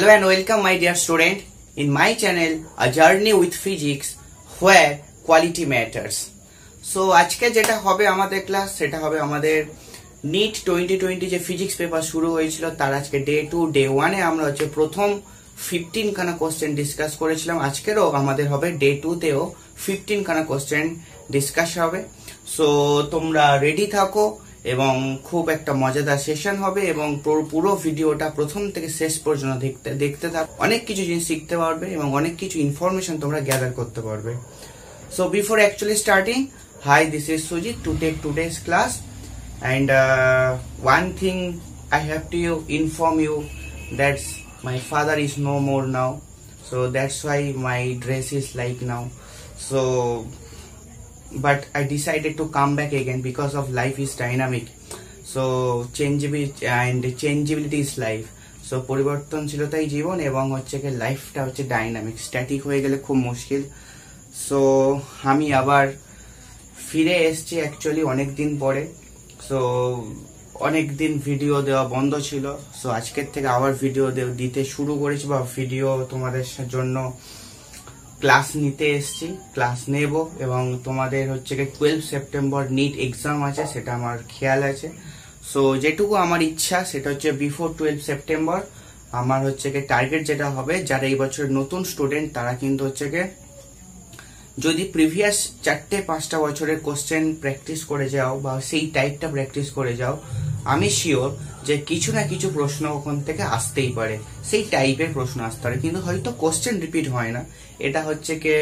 Hello and welcome my dear student in my channel A Journey with Physics where quality matters. So আজকে যেটা হবে আমাদের class সেটা হবে আমাদের NEET 2020 যে ফিজিক্স পেপার শুরু হয়েছিল তার আজকে ডে 2 ডে 1 এ আমরা হচ্ছে প্রথম 15 খানা কোশ্চেন ডিসকাস করেছিলাম। আজকেরও আমাদের হবে ডে 2 তেও 15 খানা কোশ্চেন ডিসকাস হবে। সো তোমরা রেডি থাকো এবং খুব একটা মজাদার সেশন হবে এবং পুরো ভিডিওটা প্রথম থেকে শেষ পর্যন্ত দেখতে থাকো। অনেক কিছু জিনিস শিখতে পারবে এবং অনেক কিছু ইনফরমেশন তোমরা গ্যাদার করতে পারবে। So before actually starting, hi, this is Sujit to take today's class, and one thing I have to inform you that my father is no more now, so that's why my dress is like now. So but I decided to come back again because of life is dynamic, so changeability is life. So পরিবর্তনশীলতাই জীবন এবং হচ্ছে কি লাইফটা হচ্ছে dynamic, static হয়ে গেলে খুব মুশকিল। So আমি আবার ফিরে এসেছি অ্যাকচুয়ালি অনেক দিন পরে। সো অনেক দিন ভিডিও দেওয়া বন্ধ ছিল, সো আজকের থেকে আবার ভিডিও দিতে শুরু করেছি বা ভিডিও তোমাদের জন্য ক্লাস নিতে এসেছি, ক্লাস নেব এবং তোমাদের হচ্ছে কি 12 সেপ্টেম্বর নিট এক্সাম আছে, সেটা আমার খেয়াল আছে। সো যেটুকু আমার ইচ্ছা সেটা হচ্ছে বিফোর 12 সেপ্টেম্বর আমার হচ্ছে কি টার্গেট যেটা হবে, যারা এই বছর নতুন স্টুডেন্ট তারা কিন্তু হচ্ছে কি যদি প্রিভিয়াস 4-5টা বছরের কোশ্চেন প্র্যাকটিস করে যাও বা সেই টাইপটা প্র্যাকটিস করে যাও, আমি শিওর যে কিছু না কিছু প্রশ্ন ওখান থেকে আসতেই পারে, সেই টাইপের প্রশ্ন আসতে পারে, কিন্তু হয়তো কোশ্চেন রিপিট হয় না। এটা হচ্ছে কি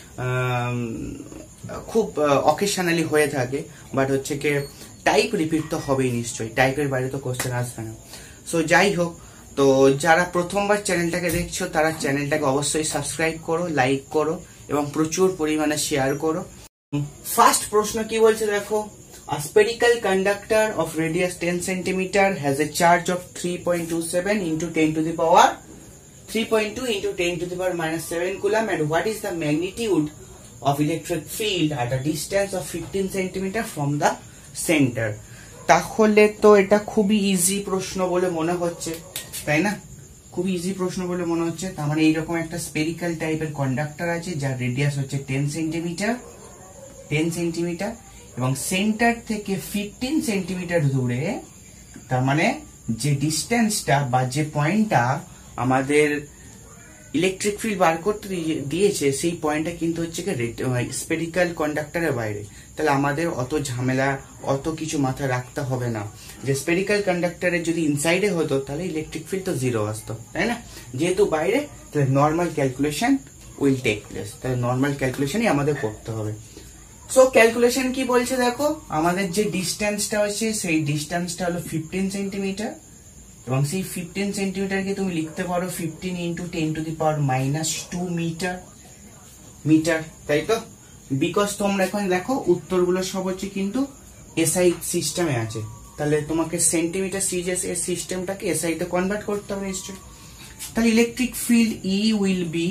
খুব অকেশনালি হয়ে থাকে, বাট হচ্ছে কি টাইপ রিপিট তো হবেই নিশ্চয়ই, টাইপের বাইরে তো কোশ্চেন আসবে না। সো যাই হোক, তো যারা প্রথমবার চ্যানেলটাকে দেখছো তারা চ্যানেলটাকে অবশ্যই সাবস্ক্রাইব করো, লাইক করো এবং প্রচুর পরিমাণে শেয়ার করো। ফার্স্ট প্রশ্ন কি বলছে দেখো, a spherical conductor of radius 10 cm has a charge of 3.27 into 10 to the power 3.2 into 10 to the power minus 7 coulomb, and what is the magnitude of electric field at a distance of 15 cm from the center? তাহলে তো এটা খুবই easy প্রশ্ন বলে মনে হচ্ছে, তাই না? খুব ইজি প্রশ্ন বলে মনে হচ্ছে। তার মানে এইরকম একটা স্পেরিক্যাল টাইপের কন্ডাক্টর আছে যার রেডিয়াস হচ্ছে 10 সেন্টিমিটার এবং সেন্টার থেকে 15 সেন্টিমিটার দূরে, তার মানে যে ডিস্টেন্সটা বা যে পয়েন্টটা আমাদের ইলেকট্রিক ফিল্ড বার করতে দিয়েছে সেই পয়েন্টটা কিন্তু হচ্ছে স্পেরিক্যাল কন্ডাক্টরের বাইরে। তাহলে আমাদের অত ঝামেলা, অত কিছু মাথায় রাখতে হবে না যে স্পেরিক্যাল কন্ডাক্টরের যদি ইনসাইডে হতো তাহলে ইলেকট্রিক ফিল্ড তো জিরো আসতো, তাই না? যেহেতু বাইরে, তাহলে normal calculation will take place, তাহলে নর্মাল ক্যালকুলেশনই আমাদের করতে হবে। সো ক্যালকুলেশন কি বলছে দেখো, আমাদের যে ডিস্টেন্সটা হচ্ছে সেই ডিস্টেন্সটা হলো 15 সেন্টিমিটার এবং সেই 15 সেন্টিমিটারকে তুমি লিখতে পারো 15 into 10 to the power minus 2 meter, তাই তো? বিকজ তোমরা এখন দেখো উত্তরগুলো সব হচ্ছে কিন্তু এসআই সিস্টেমে আছে, তাহলে তোমাকে সেন্টিমিটার সিরিজ এর সিস্টেমটাকে এসআই তে কনভার্ট করতে হবে নিশ্চয়ই। তাহলে electric field E will be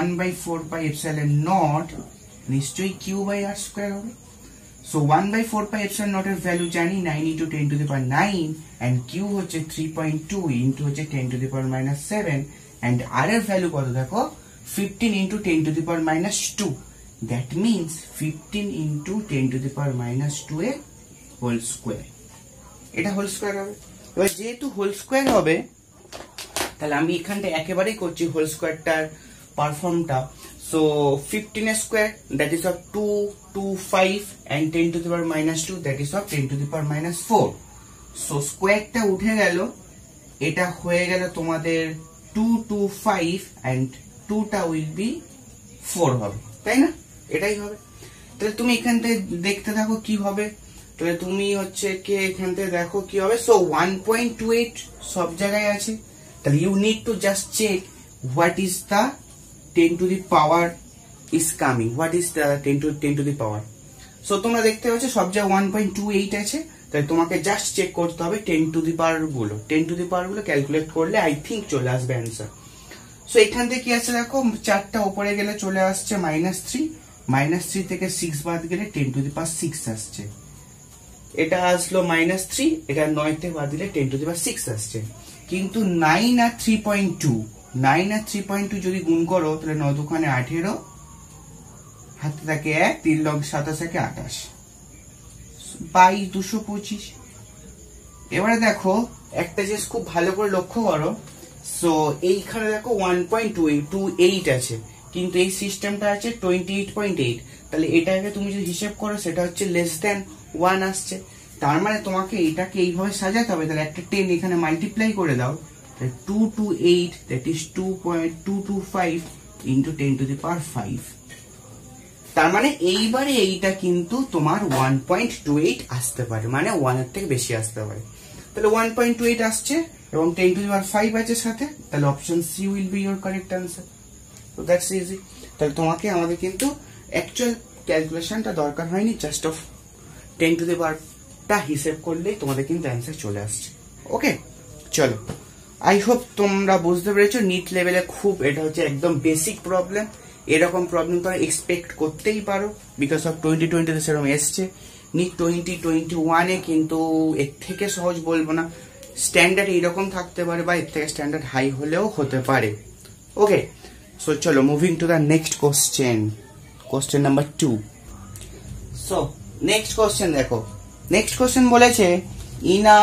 1/4πε0 নিশ্চয়ই কিউ বাই আর স্কোয়ার হবে। সো 1/4πε0 এর ভ্যালু জানি 9 into 10 to the power 9 and Q হচ্ছে 3.2 ইন্টু হচ্ছে 10 to the power minus 7 and R এর ভ্যালু কত দেখো 15 into 10 to the power minus 2, that means 15 into 10 to the power minus 2 এর whole square. এটা হোল স্কোয়ার হবে। এবার যেহেতু হোল স্কোয়ার হবে তাহলে আমি এখানটা একেবারেই করছি হোল স্কোয়ারটার পারফর্মটা। So 15 square, that is of 2, 2, 5 and 10 to the power minus 2, that is of 10 to the power minus 4. So squareটা উঠে গেল, এটা হয়ে গেল তোমাদের 2, 2, 5 and 2টা will be 4 হবে, তাই না? এটাই হবে। তাহলে তুমি এখান থেকে দেখতে থাকো কি হবে, তাহলে তুমি হচ্ছে কি এখান থেকে দেখো কি হবে। So 1.28 সব জায়গায় আছে, তাহলে you need to just check what is the 10 to the power is coming, what is the 10 to the power. So তোমরা দেখতে পাচ্ছ সব জায়গায় 1.28 আছে, তাই তোমাকে জাস্ট চেক করতে হবে 10 to the power গুলো, 10 to the power গুলো ক্যালকুলেট করলে আই থিঙ্ক চলে আসবে অ্যান্সার। সো এখান থেকে কি আছে দেখো, 4টা উপরে গেলে চলে আসছে -3 থেকে 6 বাদ গেলে 10 to the power 6 আসছে। এটা আসলো -3, এটা 9 থেকে বাদ দিলে 10 to the power 6 আসছে। কিন্তু 9 আর 3.2 9 আর 3.2 যদি গুণ করো তাহলে 9 দুখানে 18, হাতে থাকে 1, 3 লগ 27 একে 28, 225। এবারে দেখো একটা জিনিস খুব ভালো করে লক্ষ্য করো, সো এইখানে দেখো 1.28 আছে, কিন্তু এই সিস্টেমটা আছে 28.8, তাহলে এটাকে তুমি যদি হিসেব করো সেটা হচ্ছে লেস দেন 1 আসছে। তার মানে তোমাকে এটাকে এইভাবে সাজাতে হবে, তাহলে একটা 10 এখানে মাল্টিপ্লাই করে দাও, 228 that is 2.225 into 10 to the power 5। তার মানে এইবারে এইটা কিন্তু তোমার 1.28 আসতে পারে, মানে 1 এর থেকে বেশি আসতে পারে। তাহলে 1.28 আসছে এবং 10 to the power 5 আছে সাথে, তাহলে option C will be your correct answer. তো দ্যাটস ইজি। তাহলে তোমাকে আমাদের কিন্তু অ্যাকচুয়াল ক্যালকুলেশনটা দরকার হয়নি, just of 10 to the power টা হিসেব করলেই তোমাদের কিন্তু অ্যান্সার চলে আসছে। ওকে, চলো, আই হোপ তোমরা বুঝতে পেরেছো। নিট লেভেলে খুব এটা হচ্ছে একদম বেসিক প্রবলেম, এরকম প্রবলেম তোমরা এক্সপেক্ট করতেই পারো, বিকজ অফ 2020 সেরকম এসছে। নিট 2021 কিন্তু এর থেকে সহজ বলবো না, স্ট্যান্ডার্ড এইরকম থাকতে পারে বা এর থেকে স্ট্যান্ডার্ড হাই হলেও হতে পারে। ওকে, সো চলো moving to the next question number 2। So next question দেখো, নেক্সট কোশ্চেন বলেছে in a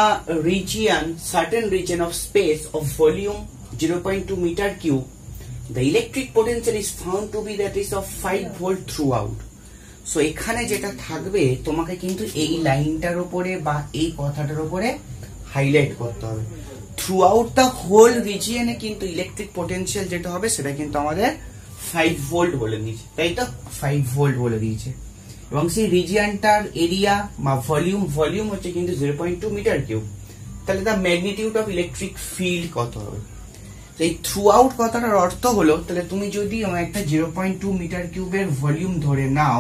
certain region of space of volume 0.2 meter cube, the electric potential is found to be that is of 5 volt throughout. So এখানে যেটা থাকবে তোমাকে কিন্তু এই লাইনটার উপরে বা এই কথাটার উপরে হাইলাইট করতে হবে। থ্রু আউট দ্য হোল রিজিয়নে কিন্তু ইলেকট্রিক পোটেনশিয়াল যেটা হবে সেটা কিন্তু আমাদের 5 ভোল্ট বলে দিয়েছে, তাই তো 5 ভোল্ট বলে দিয়েছে। এবং সেই রিজিয়নটার এরিয়া বা ভলিউম হচ্ছে কিন্তু 0.2 মিটার কিউব, তাহলে the magnitude of electric field কত হবে? এই থ্রু আউট কথাটার অর্থ হলো, তাহলে তুমি যদি একটা 0.2 মিটার কিউবের ভলিউম ধরে নাও,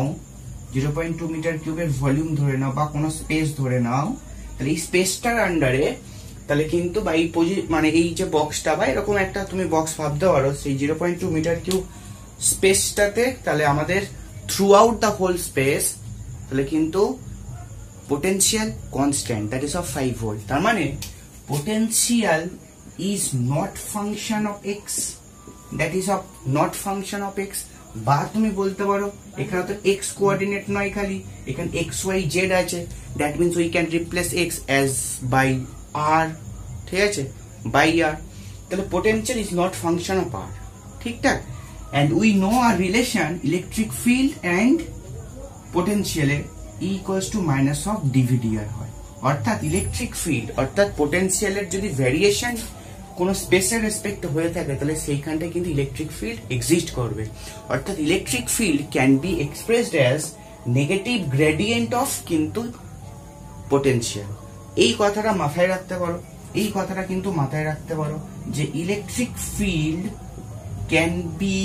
0.2 মিটার কিউবের ভলিউম ধরে নাও বা কোনো স্পেস ধরে নাও, তাহলে এই স্পেসটার আন্ডারে তাহলে কিন্তু বা এই মানে এই যে বক্সটা বা এরকম একটা তুমি বক্স ভাবতে পারো, সেই 0.2 মিটার কিউব স্পেসটাতে তাহলে আমাদের throughout the whole space তাহলে কিন্তু potential constant that is of 5 volt. তার মানে potential is not function of X, that is of not function of X, বা তুমি বলতে পারো এখানে তো এক্স কোঅর্ডিনেট নয়, খালি এখানে এক্স ওয়াই জেড আছে, that means we can replace X as by R, ঠিক আছে, বাই আর, তাহলে potential is not function of R, ঠিকঠাক। And we know our relation electric field and potential equals to minus of dVdr হয়, অর্থাৎ electric field অর্থাৎ পোটেনশিয়ালের যদি variation কোন স্পেসের রেসপেক্ট হয়ে থাকে তাহলে সেইখানটায় কিন্তু ইলেকট্রিক ফিল্ড এক্সিস্ট করবে, অর্থাৎ electric field can be expressed as negative gradient of কিন্তু পোটেনশিয়াল। এই কথাটা মাথায় রাখতে পারো, এই কথাটা কিন্তু মাথায় রাখতে পারো যে electric field can be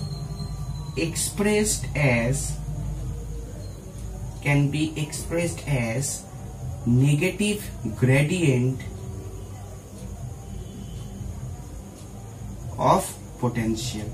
expressed as negative gradient of potential,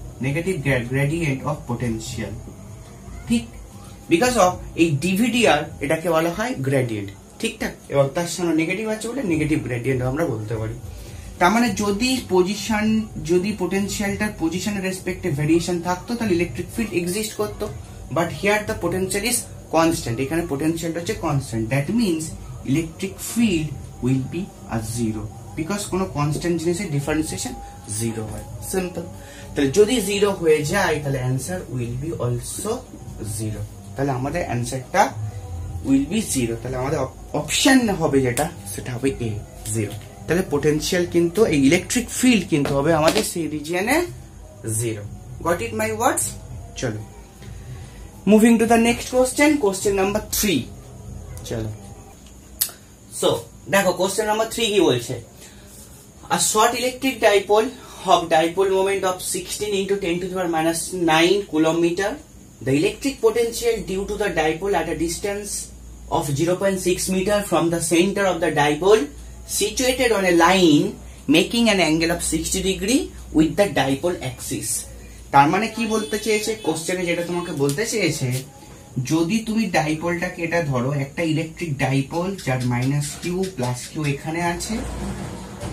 ঠিক, বিকজ অফ এই ডিভিডিআর এটাকে বলা হয় গ্রেডিয়েন্ট, ঠিকঠাক, এবং তার সামনে নেগেটিভ আছে বলে নেগেটিভ গ্রেডিয়েন্ট আমরা বলতে পারি। তার মানে যদি পোটেনশিয়ালটার পজিশনের রেসপেক্টে ভেরিয়েশন থাকতো তাহলে ইলেকট্রিক ফিল্ড এক্সিস্ট করতো, but here the potential is constant, এখানে পোটেনশিয়ালটা হচ্ছে constant, that means electric field will be a zero, because কোনো কনস্ট্যান্ট জিনিসের ডিফারেন্সিয়েশন জিরো হয়, সিম্পল। তাহলে যদি জিরো হয়ে যায় তাহলে answer will be also zero, তাহলে আমাদের অ্যান্সারটা উইল বি জিরো, তাহলে আমাদের অপশন হবে যেটা সেটা হবে এ, জিরো। তাহলে পোটেনশিয়াল কিন্তু এই ইলেকট্রিক ফিল্ড কিন্তু হবে আমাদের সেই রিজিয়নে zero. Goat it my words? চলো moving to the next question number 3। চলো, সো দেখো কোশ্চেন নাম্বার 3 কি বলছে, a short electric dipole of dipole moment of 16 into 10 to the power minus 9 coulometer, the electric potential due to the dipole at a distance of 0.6 meter from the center of the dipole situated on a line making an angle of 60 degree with the dipole axis। তার মানে কি বলতে চেয়েছে কোশ্চেনে, যেটা তোমাকে বলতে চেয়েছে, যদি তুমি ডাইপোলটাকে এটা ধরো একটা ইলেকট্রিক ডাইপোল যার মাইনাস কিউ প্লাস কিউ এখানে আছে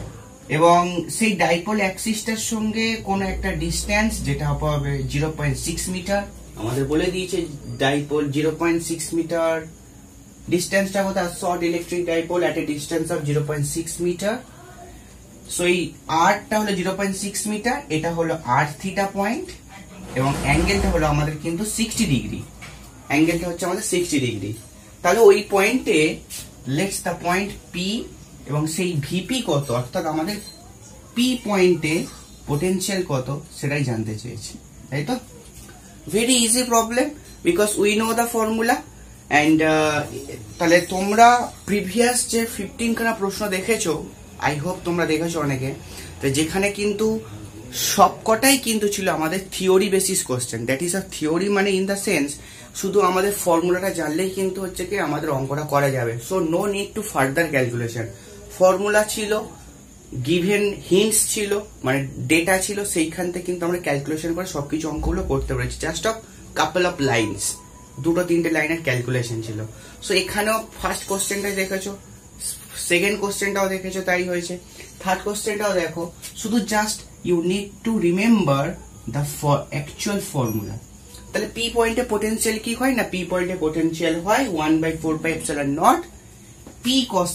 এবং সেই ডাইপোল অ্যাক্সিসটার সঙ্গে কোনো একটা ডিস্টেন্স যেটা হবে 0.6 মিটার। আমাদের বলে দিয়েছে ডাইপোল 0.6 মিটার, ডিস্টেন্সটা কোথায়, short electric dipole at a distance of 0.6 meter. So এই আরটা হলো 0.6 মিটার, এটা হলো আর থিটা পয়েন্ট, এবং অ্যাঙ্গেলটা হলো আমাদের কিন্তু 60 ডিগ্রি, অ্যাঙ্গেলটা হচ্ছে আমাদের 60 ডিগ্রি। তাহলে ওই পয়েন্টে লেটস দ্য পয়েন্ট পি, এবং সেই ভিপি কত, অর্থাৎ আমাদের পি পয়েন্টে পোটেনশিয়াল কত সেটাই জানতে চেয়েছি, তাই তো। Very easy problem because we know the formula. And তাহলে তোমরা প্রিভিয়াস যে 15 খানা প্রশ্ন দেখেছো, আই হোপ তোমরা দেখেছো অনেকে, তো যেখানে কিন্তু সবকটাই কিন্তু ছিল আমাদের theory basis question. That is a theory মানে ইন দ্য সেন্স শুধু আমাদের ফর্মুলাটা জানলেই কিন্তু হচ্ছে কি আমাদের অঙ্কটা করা যাবে। So no need to further calculation. ফর্মুলা ছিল, গিভেন হিন্টস ছিল, মানে ডেটা ছিল, সেইখান থেকে কিন্তু আমরা ক্যালকুলেশন করে সবকিছু অঙ্কগুলো করতে পেরেছি। Just of couple of lines, 2-3টে লাইনের ক্যালকুলেশন ছিল। সো এখানেও ফার্স্ট কোশ্চেনটা দেখেছো, সেকেন্ড কোশ্চেনটাও দেখেছো, তাই হয়েছে। থার্ড কোশ্চেনটাও দেখো, শুধু just you need to remember the actual formula. তাহলে পি পয়েন্টে পোটেনশিয়াল কি হয় না, পি পয়েন্টে পোটেনশিয়াল হয় 1/4πε0 P cos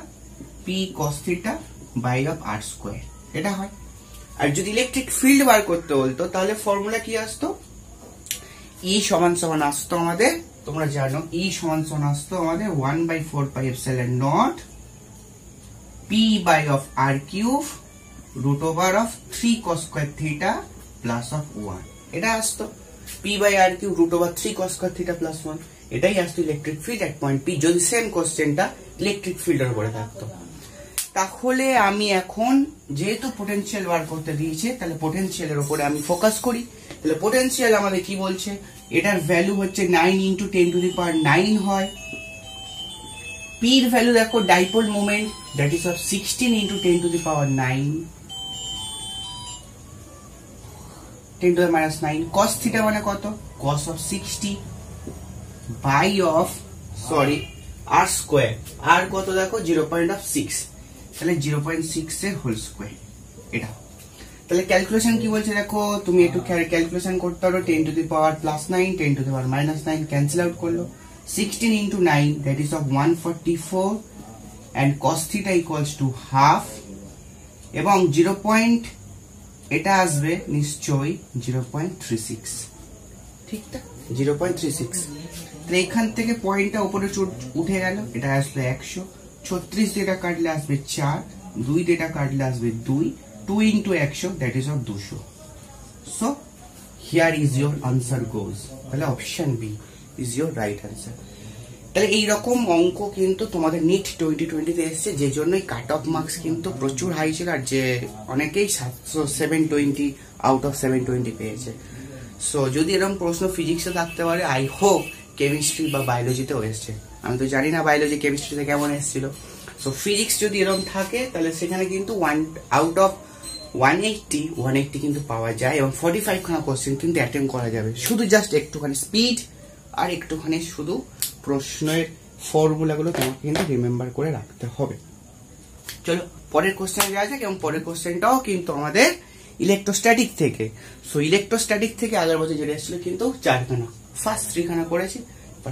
theta by of R square, এটা হয়। আর যদি ইলেকট্রিক ফিল্ড বার করতে বলতো তাহলে ফর্মুলা কি আসতো, ই সমান সমান আসতো আমাদের, তোমরা জানো ই সমান সমান আসতো আমাদের 1/4πε0 P by of R cube root over of 3 cos square theta plus of 1, এটা আসতো P by R cube root over 3 cos square theta plus 1, এটাই আসতো electric field at point P, যদি সেম কোশ্চেনটা ইলেকট্রিক ফিল্ডের উপরে থাকতো। তাহলে আমি এখন যেহেতু পোটেনশিয়াল বার করতে দিয়েছে, তাহলে পোটেনশিয়ালের উপরে আমি ফোকাস করি। তাহলে পোটেনশিয়াল আমাদের কি বলছে, এটার ভ্যালু হচ্ছে 9 × 10⁹ হয়। পির ভ্যালু দেখো, dipole moment that is of 16 × 10⁻9 cos theta মানে কত, cos of 60 by of R square, আর কত দেখো 0.6, তাহলে 0.6 এর হোল স্কোয়ার, এটা। তাহলে ক্যালকুলেশন কি বলছে দেখো, তুমি একটু ক্যালকুলেশন করতে পারো, 10⁻+9 10⁻−9 ক্যান্সেল আউট করলো, 16 × 9 that is of 144 and cos theta equals to half, এবং এটা আসবে নিশ্চয়ই 0.36, ঠিক না, 0.36। তাহলে এখান থেকে পয়েন্টটা উপরে উঠে গেল, এটা আসবে 100, 36 ডেটা কাটলে আসবে 4, 2 ডেটা কাটলে আসবে 2, 2 × 100 that is of 200। So here is your answer goes, তাহলে option B is your right answer. তাহলে এইরকম অঙ্ক কিন্তু তোমাদের নিট 2020-তে এসছে, যে জন্যই কাট অফ মার্কস কিন্তু প্রচুর হাই ছিল, আর যে অনেকেই 720 আউট অফ 720 পেয়েছে। সো যদি এরকম প্রশ্ন ফিজিক্সে থাকতে পারে, আই হোপ কেমিস্ট্রি বা বায়োলজিতেও এসছে, আমি তো জানি না বায়োলজি কেমিস্ট্রিতে কেমন এসেছিল। সো ফিজিক্স যদি এরকম থাকে তাহলে সেখানে কিন্তু 1 আউট অফ 180 কিন্তু পাওয়া যায়, এবং 45 খানা কোশ্চেন কিন্তু অ্যাটেম্প করা যাবে, শুধু জাস্ট একটুখানি স্পিড আর একটুখানি শুধু প্রশ্নের ফর্মুলাগুলো তোমাকে কিন্তু রিমেম্বার করে রাখতে হবে। চলো পরের কোশ্চেনে যাওয়া যাক, এবং পরের কোশ্চেনটাও কিন্তু আমাদের ইলেকট্রোস্ট্যাটিক থেকে। সো ইলেকট্রোস্ট্যাটিক থেকে আগের বছর যেটা এসেছিল কিন্তু 4 খানা, ফার্স্ট 3 খানা করেছি।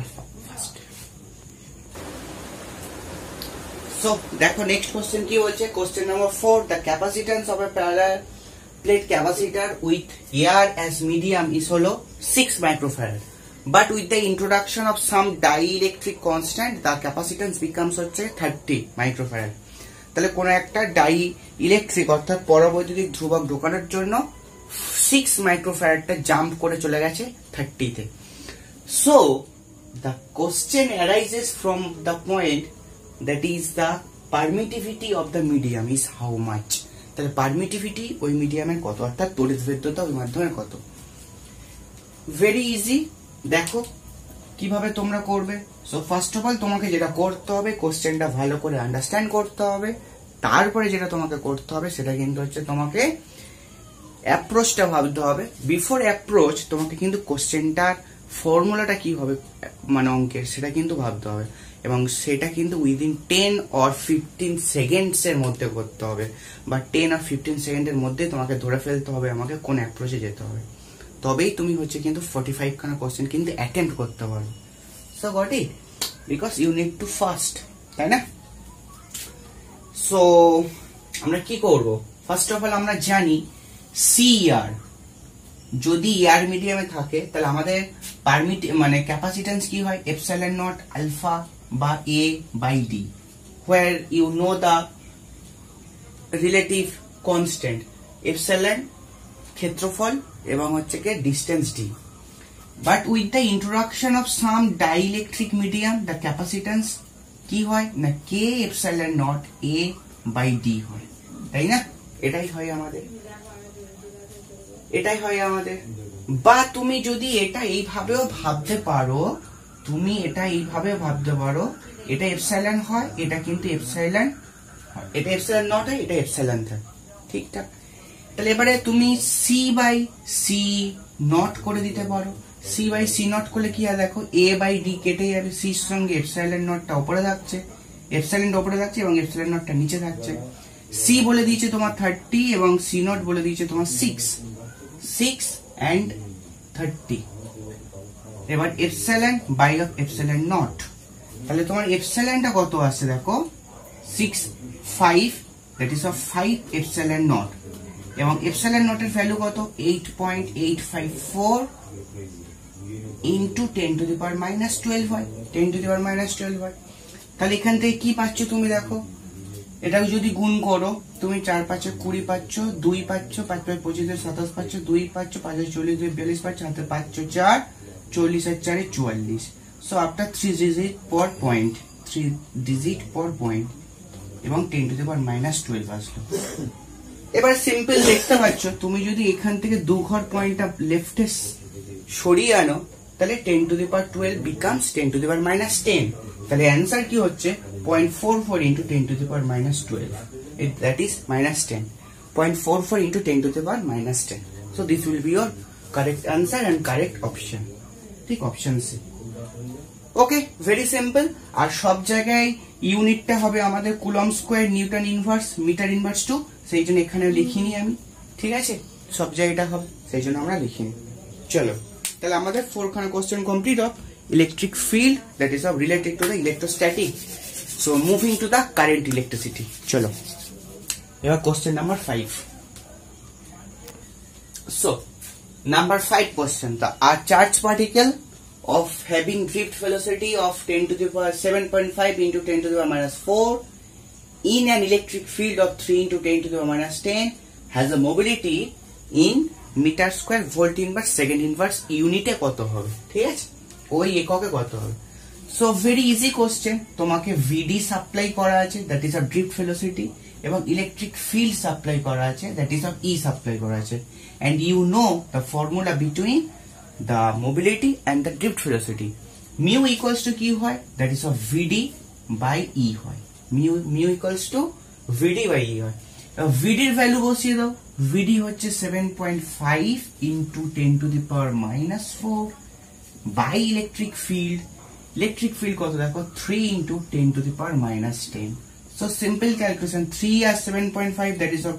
সো দেখো নেক্সট কোশ্চেন কি বলছে, question number 4, the capacitance of a parallel plate capacitor with air as medium is হলো 6 microfarad, but with the introduction of some dielectric constant the capacitance becomes হচ্ছে 30 মাইক্রোফ্যারাড। তাহলে কোন একটা ডাই ইলেকট্রিক অর্থাৎ পরবৈদ্যুতিক ধ্রুবক ঢোকানোর জন্য 6 মাইক্রোফ্যারাডটা জাম্প করে চলে গেছে 30 তে। So the question arises from the point that is the permittivity of the medium is how much। তাহলে পারমিটিভিটি ওই মিডিয়ামের কত, অর্থাৎ তড়িৎভেদ্যতা ওই মাধ্যমের কত। ভেরি ইজি, দেখো কিভাবে তোমরা করবে। সো ফার্স্ট অফ অল তোমাকে যেটা করতে হবে, কোশ্চেনটা ভালো করে আন্ডারস্ট্যান্ড করতে হবে, তারপরে যেটা তোমাকে করতে হবে সেটা কিন্তু হচ্ছে তোমাকে অ্যাপ্রোচটা ভাবতে হবে। বিফোর অ্যাপ্রোচ তোমাকে কিন্তু কোশ্চেনটার ফর্মুলাটা কি হবে মানে অঙ্কের সেটা কিন্তু ভাবতে হবে, এবং সেটা কিন্তু উইদিন 10 or 15 সেকেন্ডস এর মধ্যে করতে হবে, বা 10 or 15 সেকেন্ডের মধ্যে তোমাকে ধরে ফেলতে হবে আমাকে কোন অ্যাপ্রোচে যেতে হবে, তবেই তুমি হচ্ছে কিন্তু 45 খানা কোশ্চেন কিন্তু অ্যাটেম্প্ট করতে পারো। So got it, because you need to fast, তাই না? সো আমরা কি করব, ফার্স্ট অফ অল আমরা জানি সিআর যদি এয়ার মিডিয়ামে থাকে তাহলে আমাদের মানে ক্যাপাসিটেন্স কি হয়, এপসাইলন নট আলফা বা A by D, where you know the relative constant epsilon ক্ষেত্রফল এবং হচ্ছে কি distance D. But with the introduction of some dielectric medium the capacitance কি হয় না, K epsilon naught A by D হয়, তাই না? এটাই হয় আমাদের, এটাই হয় আমাদের। বা তুমি যদি এটা এইভাবেও ভাবতে পারো, তুমি এটা এইভাবে ভাবতে পারো, এটা এপসাইলন হয়, এটা কিন্তু এপসাইলন, এটা এপসাইলন নট হয়, এটা এপসাইলন থাকে, ঠিকঠাক? তাহলে এবারে তুমি সি বাই সি নট করে দিতে পারো। সি বাই সি নট করলে কি হয় দেখো, এ বাই ডি কেটে যাবে, সির সঙ্গে এপসাইলন নটটা উপরে থাকছে, এপসাইলনটা উপরে থাকছে এবং এপসাইলন নটটা নিচে থাকছে। সি বলে দিয়েছে তোমার 30 এবং সি নট বলে দিয়েছে তোমার 6 and 30। এবার epsilon by of epsilon naught, তাহলে তোমার এপসাইলনটা কত আসছে দেখো 6.5, that is of 5 epsilon naught, এবং এপসাইলন নটের ভ্যালু কত 8.854 into 10 to the power minus 12 হয়, 10 to the power minus 12 হয়। তাহলে এখান থেকে কি পাচ্ছ তুমি দেখো, এটা যদি গুণ করো তুমি 4 5 20 পাচ্ছ, 2 পাচ্ছ, 5 5 25 27 পাচ্ছ, 2 পাচ্ছ, 5 40 2 42 পাচ্ছ, হাতে পাচ্ছ 4, 40 আর 4 44। So after 3 digit per point, 3 digit per point, এবং 10 to the power minus 12 আসলো। এবার সিম্পল দেখতে পাচ্ছ, তুমি যদি এখান থেকে 2 ঘর পয়েন্টটা লেফটে সরিয়ে আনো তাহলে 10 to the power 12 becomes 10 to the power minus 10। তাহলে অ্যান্সার কি হচ্ছে 0.44 into 10 to the power minus 12, that is minus 10, 0.44 into 10 to the power minus 10। So this will be your correct answer and correct option, ঠিক? Option C. Okay, very simple. আর সব জায়গায় ইউনিটটা হবে আমাদের coulomb square newton inverse metre inverse two, সেই জন্য এখানে লিখিনি আমি, ঠিক আছে? সব জায়গাটা হবে সেই জন্য আমরা লিখিনি। চলো, তাহলে আমাদের 4 খানা question complete of electric field, that is of related to the electrostatic. So moving to the current electricity. Chalo, here question number 5. So number 5 question, the charged particle of having drift velocity of 10 to the power 7.5 into 10 to the power minus 4 in an electric field of 3 into 10 to the power minus 10 has a mobility in meter square volt inverse second inverse unit কত হবে, ঠিক আছে? ওই এককে কত হবে। So very easy question, তোমাকে ভিডি supply করা আছে, that is of drift velocity, এবং ইলেকট্রিক ফিল্ড সাপ্লাই করা আছে, that is of E supply করা আছে, and you know the formula between the mobility and the drift velocity. Mu equals to কি হয়, that is of VD by E হয়, mu equals to VD by E হয়। ভিডির value বসিয়ে দাও, VD হচ্ছে 7.5 into 10 to the power minus 4 by electric field কত দেখো 3 into 10 to the power minus 10। So simple calculation, 3 আর 7.5 দ্যাট ইজ অফ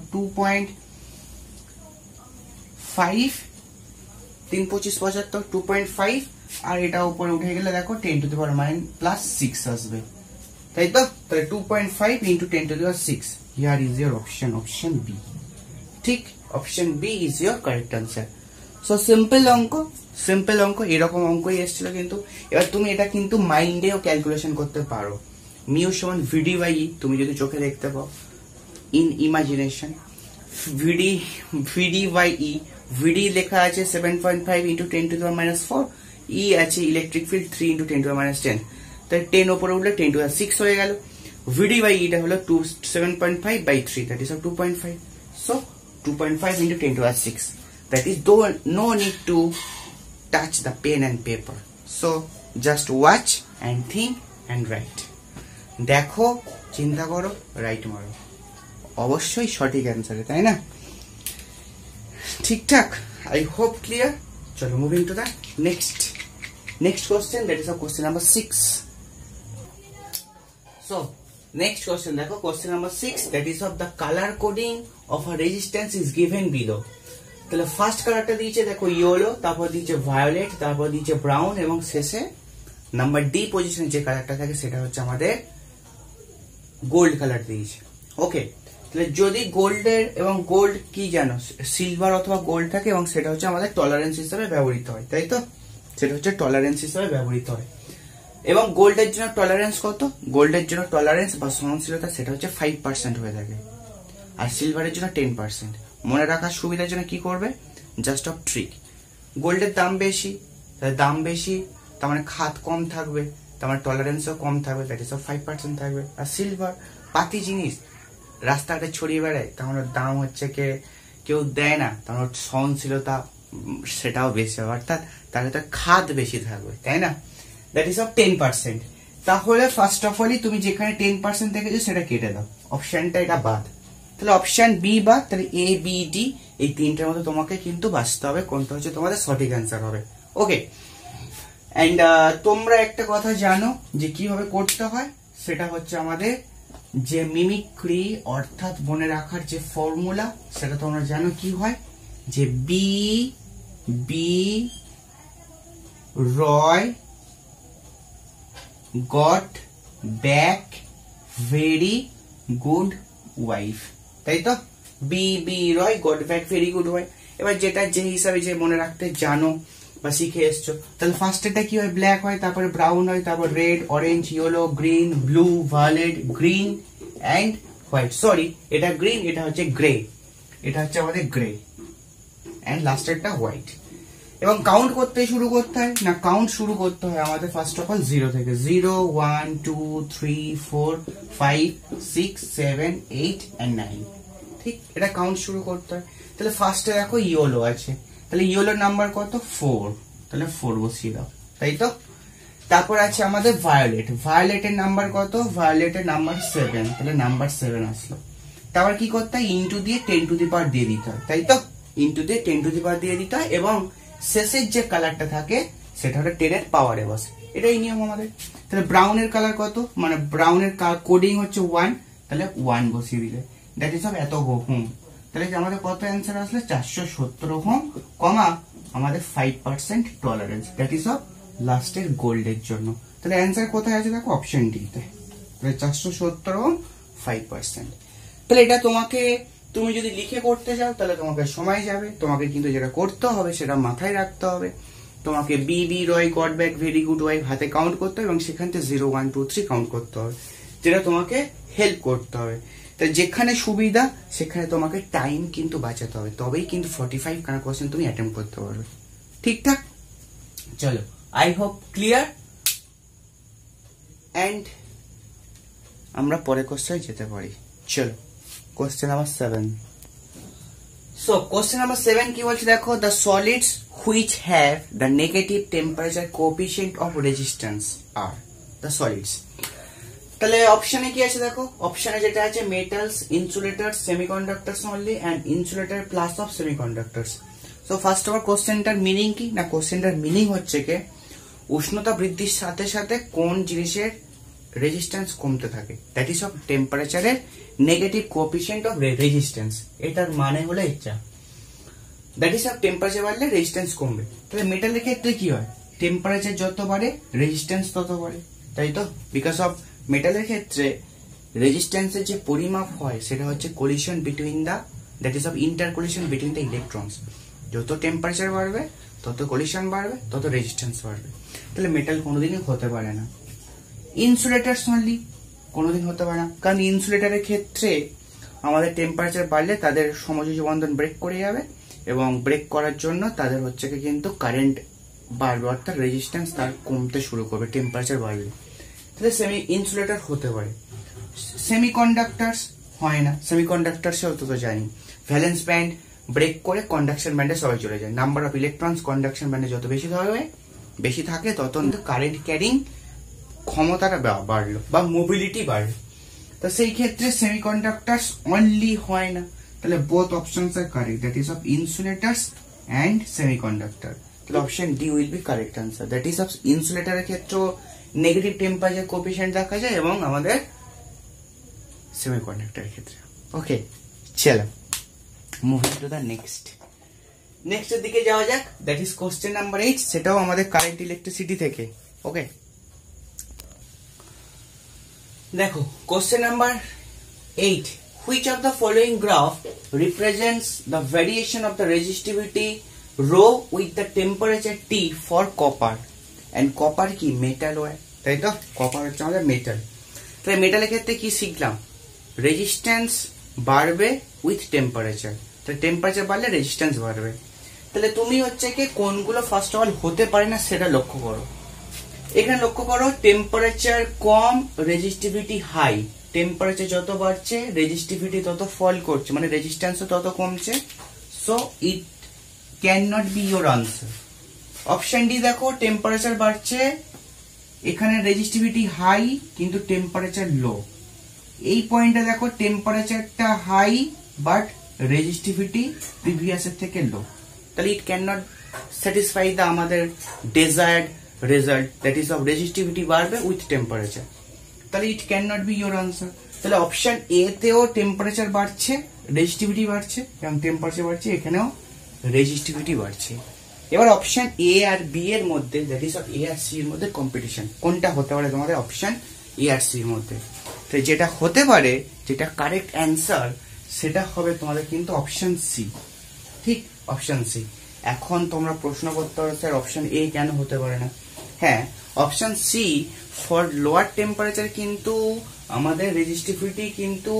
2.5, 3 25 75, 2.5, আর এটা উপরে উঠে গেলে দেখো 10 to the power plus 6 আসবে, তাই তো? তাহলে 2.5 into 10 to the power 6, here is your option B, ঠিক? Option B is your correct answer. So simple অঙ্ক এরকম অঙ্কই এসেছিল কিন্তু। এবার তুমি এটা কিন্তু মাইন্ডেও ক্যালকুলেশন করতে পারো, মিউ সমান ভিডি বাই ই, তুমি যদি চোখে দেখতে পাও in imagination, VD by E, VD লেখা আছে 7.5 into 10 to the power minus 4, E আছে electric field 3 into 10 to the power minus 10, তাই 10 উপরে উঠলে 10 to the power 6 হয়ে গেল। ভিডি বাই ইটা হলো 7.5 by 3, that is of 2.5, so 2.5 into 10 to the power 6, that is no need to touch the pen and paper, so just watch and think and write। দেখো, চিন্তা করো, right মারো, অবশ্যই সঠিক অ্যান্সারে, তাই না? ঠিকঠাক, আই হোপ ক্লিয়ার। চলো moving to the next Next question, that is a question number 6. So next question দেখো, question number 6, that is of the color coding of a resistance is given below. তাহলে first কালারটা দিয়েছে দেখো yellow, তারপর দিয়েছে violet, তারপর দিয়েছে brown, এবং শেষে নাম্বার ডি পজিশনে যে কালারটা থাকে সেটা হচ্ছে আমাদের গোল্ড কালার দিয়েছে। ওকে, তাহলে যদি গোল্ডের এবং গোল্ড কি জানো, সিলভার অথবা গোল্ড থাকে, এবং সেটা হচ্ছে আমাদের টলারেন্স হিসেবে ব্যবহৃত হয়, তাই তো? সেটা হচ্ছে টলারেন্স হিসেবে ব্যবহৃত হয়। এবং গোল্ডের জন্য টলারেন্স কত? গোল্ডের জন্য টলারেন্স বা সহনশীলতা সেটা হচ্ছে 5% হয়ে থাকে, আর সিলভারের জন্য 10%। মনে রাখার সুবিধার জন্য কি করবে, জাস্ট অফ ট্রিক, গোল্ডের দাম বেশি, দাম বেশি তার মানে খাত কম থাকবে, তার মানে টলারেন্সও কম থাকবে, দ্যাট ইজ 5% থাকবে। আর সিলভার পাতি জিনিস রাস্তাঘাটে ছড়িয়ে বেড়ায়, তার মানে দাম হচ্ছে কেউ দেয় না, তার মানে সহনশীলতা সেটাও বেশি হবে, অর্থাৎ তার হয়তো খাত বেশি থাকবে, তাই না? That is 10%। তাহলে ফার্স্ট অফ অলই তুমি যেখানে 10% দেখেছো সেটা কেটে দাও, অপশনটা এটা বাদ, তাহলে অপশন বি বাদ, তাহলে এ বি ডি এই তিনটার মধ্যে তোমাকে কিন্তু বাঁচতে হবে কোনটা হচ্ছে তোমাদের সঠিক অ্যান্সার হবে। ওকে, এন্ড তোমরা একটা কথা জানো যে কিভাবে করতে হয়, সেটা হচ্ছে আমাদের যে মিমিক্রি অর্থাৎ মনে রাখার যে ফর্মুলা, সেটা তোমরা জানো কি হয়, যে B B Roy got back very good wife, তাই তো? B B Roy got back very good wife. এবার যেটা যে হিসাবে যে মনে রাখতে জানো বা শিখে এসছো, তাহলে ফার্স্ট এটা কি হয়, ব্ল্যাক হয়, তারপরে ব্রাউন হয়, তারপর red, orange, yellow, green, blue, violet, green and white. Sorry, এটা গ্রিন, এটা হচ্ছে গ্রে, এটা হচ্ছে আমাদের গ্রে, এন্ড লাস্টেরটা হোয়াইট। এবং কাউন্ট করতে শুরু করতে হয় না, কাউন্ট শুরু করতে হয় আমাদের ফার্স্ট অফ অল 0 থেকে, 0 1 2 3 4 5 6 7 8 and 9, ঠিক? এটা কাউন্ট শুরু করতে হয়। তাহলে ফার্স্টে দেখো ইয়েলো আছে, তাহলে ইয়েলোর নাম্বার কত, 4, তাহলে 4 বসিয়ে দাও, তাই তো? তারপর আছে আমাদের ভায়োলেট, ভায়োলেটের নাম্বার কত, ভায়োলেটের নাম্বার 7, তাহলে নাম্বার 7 আসলো। তারপর কি করতে হয়, ইন্টু দিয়ে 10 টু দি পাওয়ার দিয়ে দিতে হয়, তাই তো? ইন্টু দিয়ে 10 টু দি পাওয়ার দিয়ে দিতে হয়, এবং শেষের যে কালারটা থাকে সেটা হলো 10 এর পাওয়ারে বসে, এটাই নিয়ম আমাদের। তাহলে ব্রাউনের কালার কত, মানে ব্রাউনের কোডিং হচ্ছে 1, তাহলে 1 বসিয়ে দিলে, দ্যাট ইজ এত হোম। তাহলে আমাদের কত অ্যান্সার আসলে, 470 হোম, কমা আমাদের 5% টলারেন্স, দ্যাট ইজ লাস্টের গোল্ডের জন্য। তাহলে অ্যান্সার কোথায় আছে দেখো, অপশন ডি তে, তাহলে 470 হোম 5%। তাহলে এটা তোমাকে, তুমি যদি লিখে করতে যাও তাহলে তোমাকে সময় যাবে, তোমাকে কিন্তু যেটা করতে হবে সেটা মাথায় রাখতে হবে, তোমাকে B B Roy got back very good wife হাতে কাউন্ট করতে হবে, এবং সেখান থেকে 0 1 2 3 কাউন্ট করতে হবে, যেটা তোমাকে হেল্প করতে হবে। তাই যেখানে সুবিধা সেখানে তোমাকে টাইম কিন্তু বাঁচাতে হবে, তবেই কিন্তু 45 খানা কোশ্চেন তুমি অ্যাটেম্প করতে পারবে, ঠিকঠাক? চলো, আই হোপ ক্লিয়ার, এন্ড আমরা পরে কোশ্চেনে যেতে পারি। চলো, question number 7। So question number 7 কি বলছে দেখো, the solids which have the negative temperature coefficient of resistance are the solids. তাহলে অপশনে কি আছে দেখো, অপশনে যেটা আছে metals, insulators, semiconductors only and insulator plus of semiconductors. So first of all কোশ্চেনটার মিনিং কি না, কোশ্চেনটার মিনিং হচ্ছে কি, উষ্ণতা বৃদ্ধির সাথে সাথে কোন জিনিসের রেজিস্ট্যান্স কমতে থাকে, দ্যাট ইজ অফ টেম্পারেচারের নেগেটিভ কোএফিসিয়েন্ট অফ রেজিস্ট্যান্স, এটার মানে হলো এটা, দ্যাট ইজ অফ টেম্পারেচার বাড়লে রেজিস্ট্যান্স কমবে। তাহলে মেটালের ক্ষেত্রে কি হয়, টেম্পারেচার যত বাড়ে রেজিস্ট্যান্স তত বাড়ে, তাই তো? বিকজ অফ মেটালের ক্ষেত্রে রেজিস্ট্যান্সের যে পরিমাপ হয় সেটা হচ্ছে collision between the, that is of inter collision between the electrons. যত টেম্পারেচার বাড়বে তত কোলিশন বাড়বে, তত রেজিস্ট্যান্স বাড়বে। তাহলে মেটাল কোনোদিনই হতে পারে না। ইনসুলেটারস অনলি কোনোদিন হতে পারে না, কারণ ইনসুলেটারের ক্ষেত্রে আমাদের টেম্পারেচার বাড়লে তাদের সমযোজী বন্ধন ব্রেক করে যাবে, এবং ব্রেক করার জন্য তাদের হচ্ছে কিন্তু কারেন্ট বাড়বে, অর্থাৎ রেজিস্ট্যান্স তার কমতে শুরু করবে টেম্পারেচার বাড়লে। তাহলে সেমি ইনসুলেটর হতে পারে। সেমিকন্ডাক্টরস হয় না, সেমিকন্ডাক্টরসে তো জানি ভ্যালেন্স ব্যান্ড ব্রেক করে কন্ডাকশন ব্যান্ডে সবাই চলে যায়, নাম্বার অফ ইলেকট্রনস কন্ডাকশন ব্যান্ডে যত বেশি থাকে তত কারেন্ট ক্যারিং ক্ষমতাটা বাড়লো বা মোবিলিটি বাড়লো। তো সেই ক্ষেত্রে সেমিকন্ডাক্টরস অনলি হয় না, তাহলে both options are correct, that is of insulators and semiconductor. তাহলে option D will be correct answer. That is of ইনসুলেটরের ক্ষেত্রে নেগেটিভ টেম্পারেচার কোএফিসিয়েন্ট দেখা যায় এবং আমাদের সেমিকন্ডাক্টরের ক্ষেত্রে। ওকে, চলো মুভিং টু দ্য নেক্সট এর দিকে যাওয়া যাক। দ্যাট ইজ কোশ্চেন নাম্বার 8, সেটাও আমাদের কারেন্ট ইলেকট্রিসিটি থেকে। ওকে, দেখো question number 8, which of the following graph represents the variation of the resistivity rho with the temperature T for copper? And copper কি metal wire, তাই তো? Copper হচ্ছে আমাদের metal. তাহলে মেটালের ক্ষেত্রে কি শিখলাম? রেজিস্ট্যান্স বাড়বে উইথ টেম্পারেচার, তাহলে টেম্পারেচার বাড়লে রেজিস্ট্যান্স বাড়বে। তাহলে তুমি হচ্ছে কি কোনগুলো ফার্স্ট অফ অল হতে পারে না সেটা লক্ষ্য করো। এখানে লক্ষ্য করো টেম্পারেচার কম, রেজিস্টিভিটি হাই। টেম্পারেচার যত বাড়ছে রেজিস্টিভিটি তত ফল করছে, মানে রেজিস্ট্যান্সও তত কমছে। So it can not be your answer. Option D দেখো, টেম্পারেচার বাড়ছে, এখানে রেজিস্টিভিটি হাই কিন্তু টেম্পারেচার লো। এই পয়েন্টে দেখো টেম্পারেচারটা হাই বাট রেজিস্টিভিটি প্রিভিয়াসের থেকে লো, তাহলে it can not satisfy the আমাদের desired result, that is of resistivity বাড়বে উইথ টেম্পারেচার, তাহলে it can not be your answer. তাহলে অপশন এ তেও টেম্পারেচার বাড়ছে, রেজিস্টিভিটি বাড়ছে, এবং টেম্পারেচার বাড়ছে, এখানেও রেজিস্টিভিটি বাড়ছে। এবার অপশন এ আর বি এর মধ্যে, দ্যাট ইজ অফ এ আর সি এর মধ্যে কম্পিটিশন, কোনটা হতে পারে তোমাদের? অপশন এ আর সি এর মধ্যে। তো যেটা হতে পারে, যেটা কারেক্ট অ্যান্সার, সেটা হবে তোমাদের কিন্তু অপশন সি। ঠিক, অপশন সি। এখন তোমরা প্রশ্ন করতে পারো স্যার অপশন এ কেন হতে পারে না? হ্যাঁ, option C for lower temperature কিন্তু আমাদের রেজিস্টিভিটি কিন্তু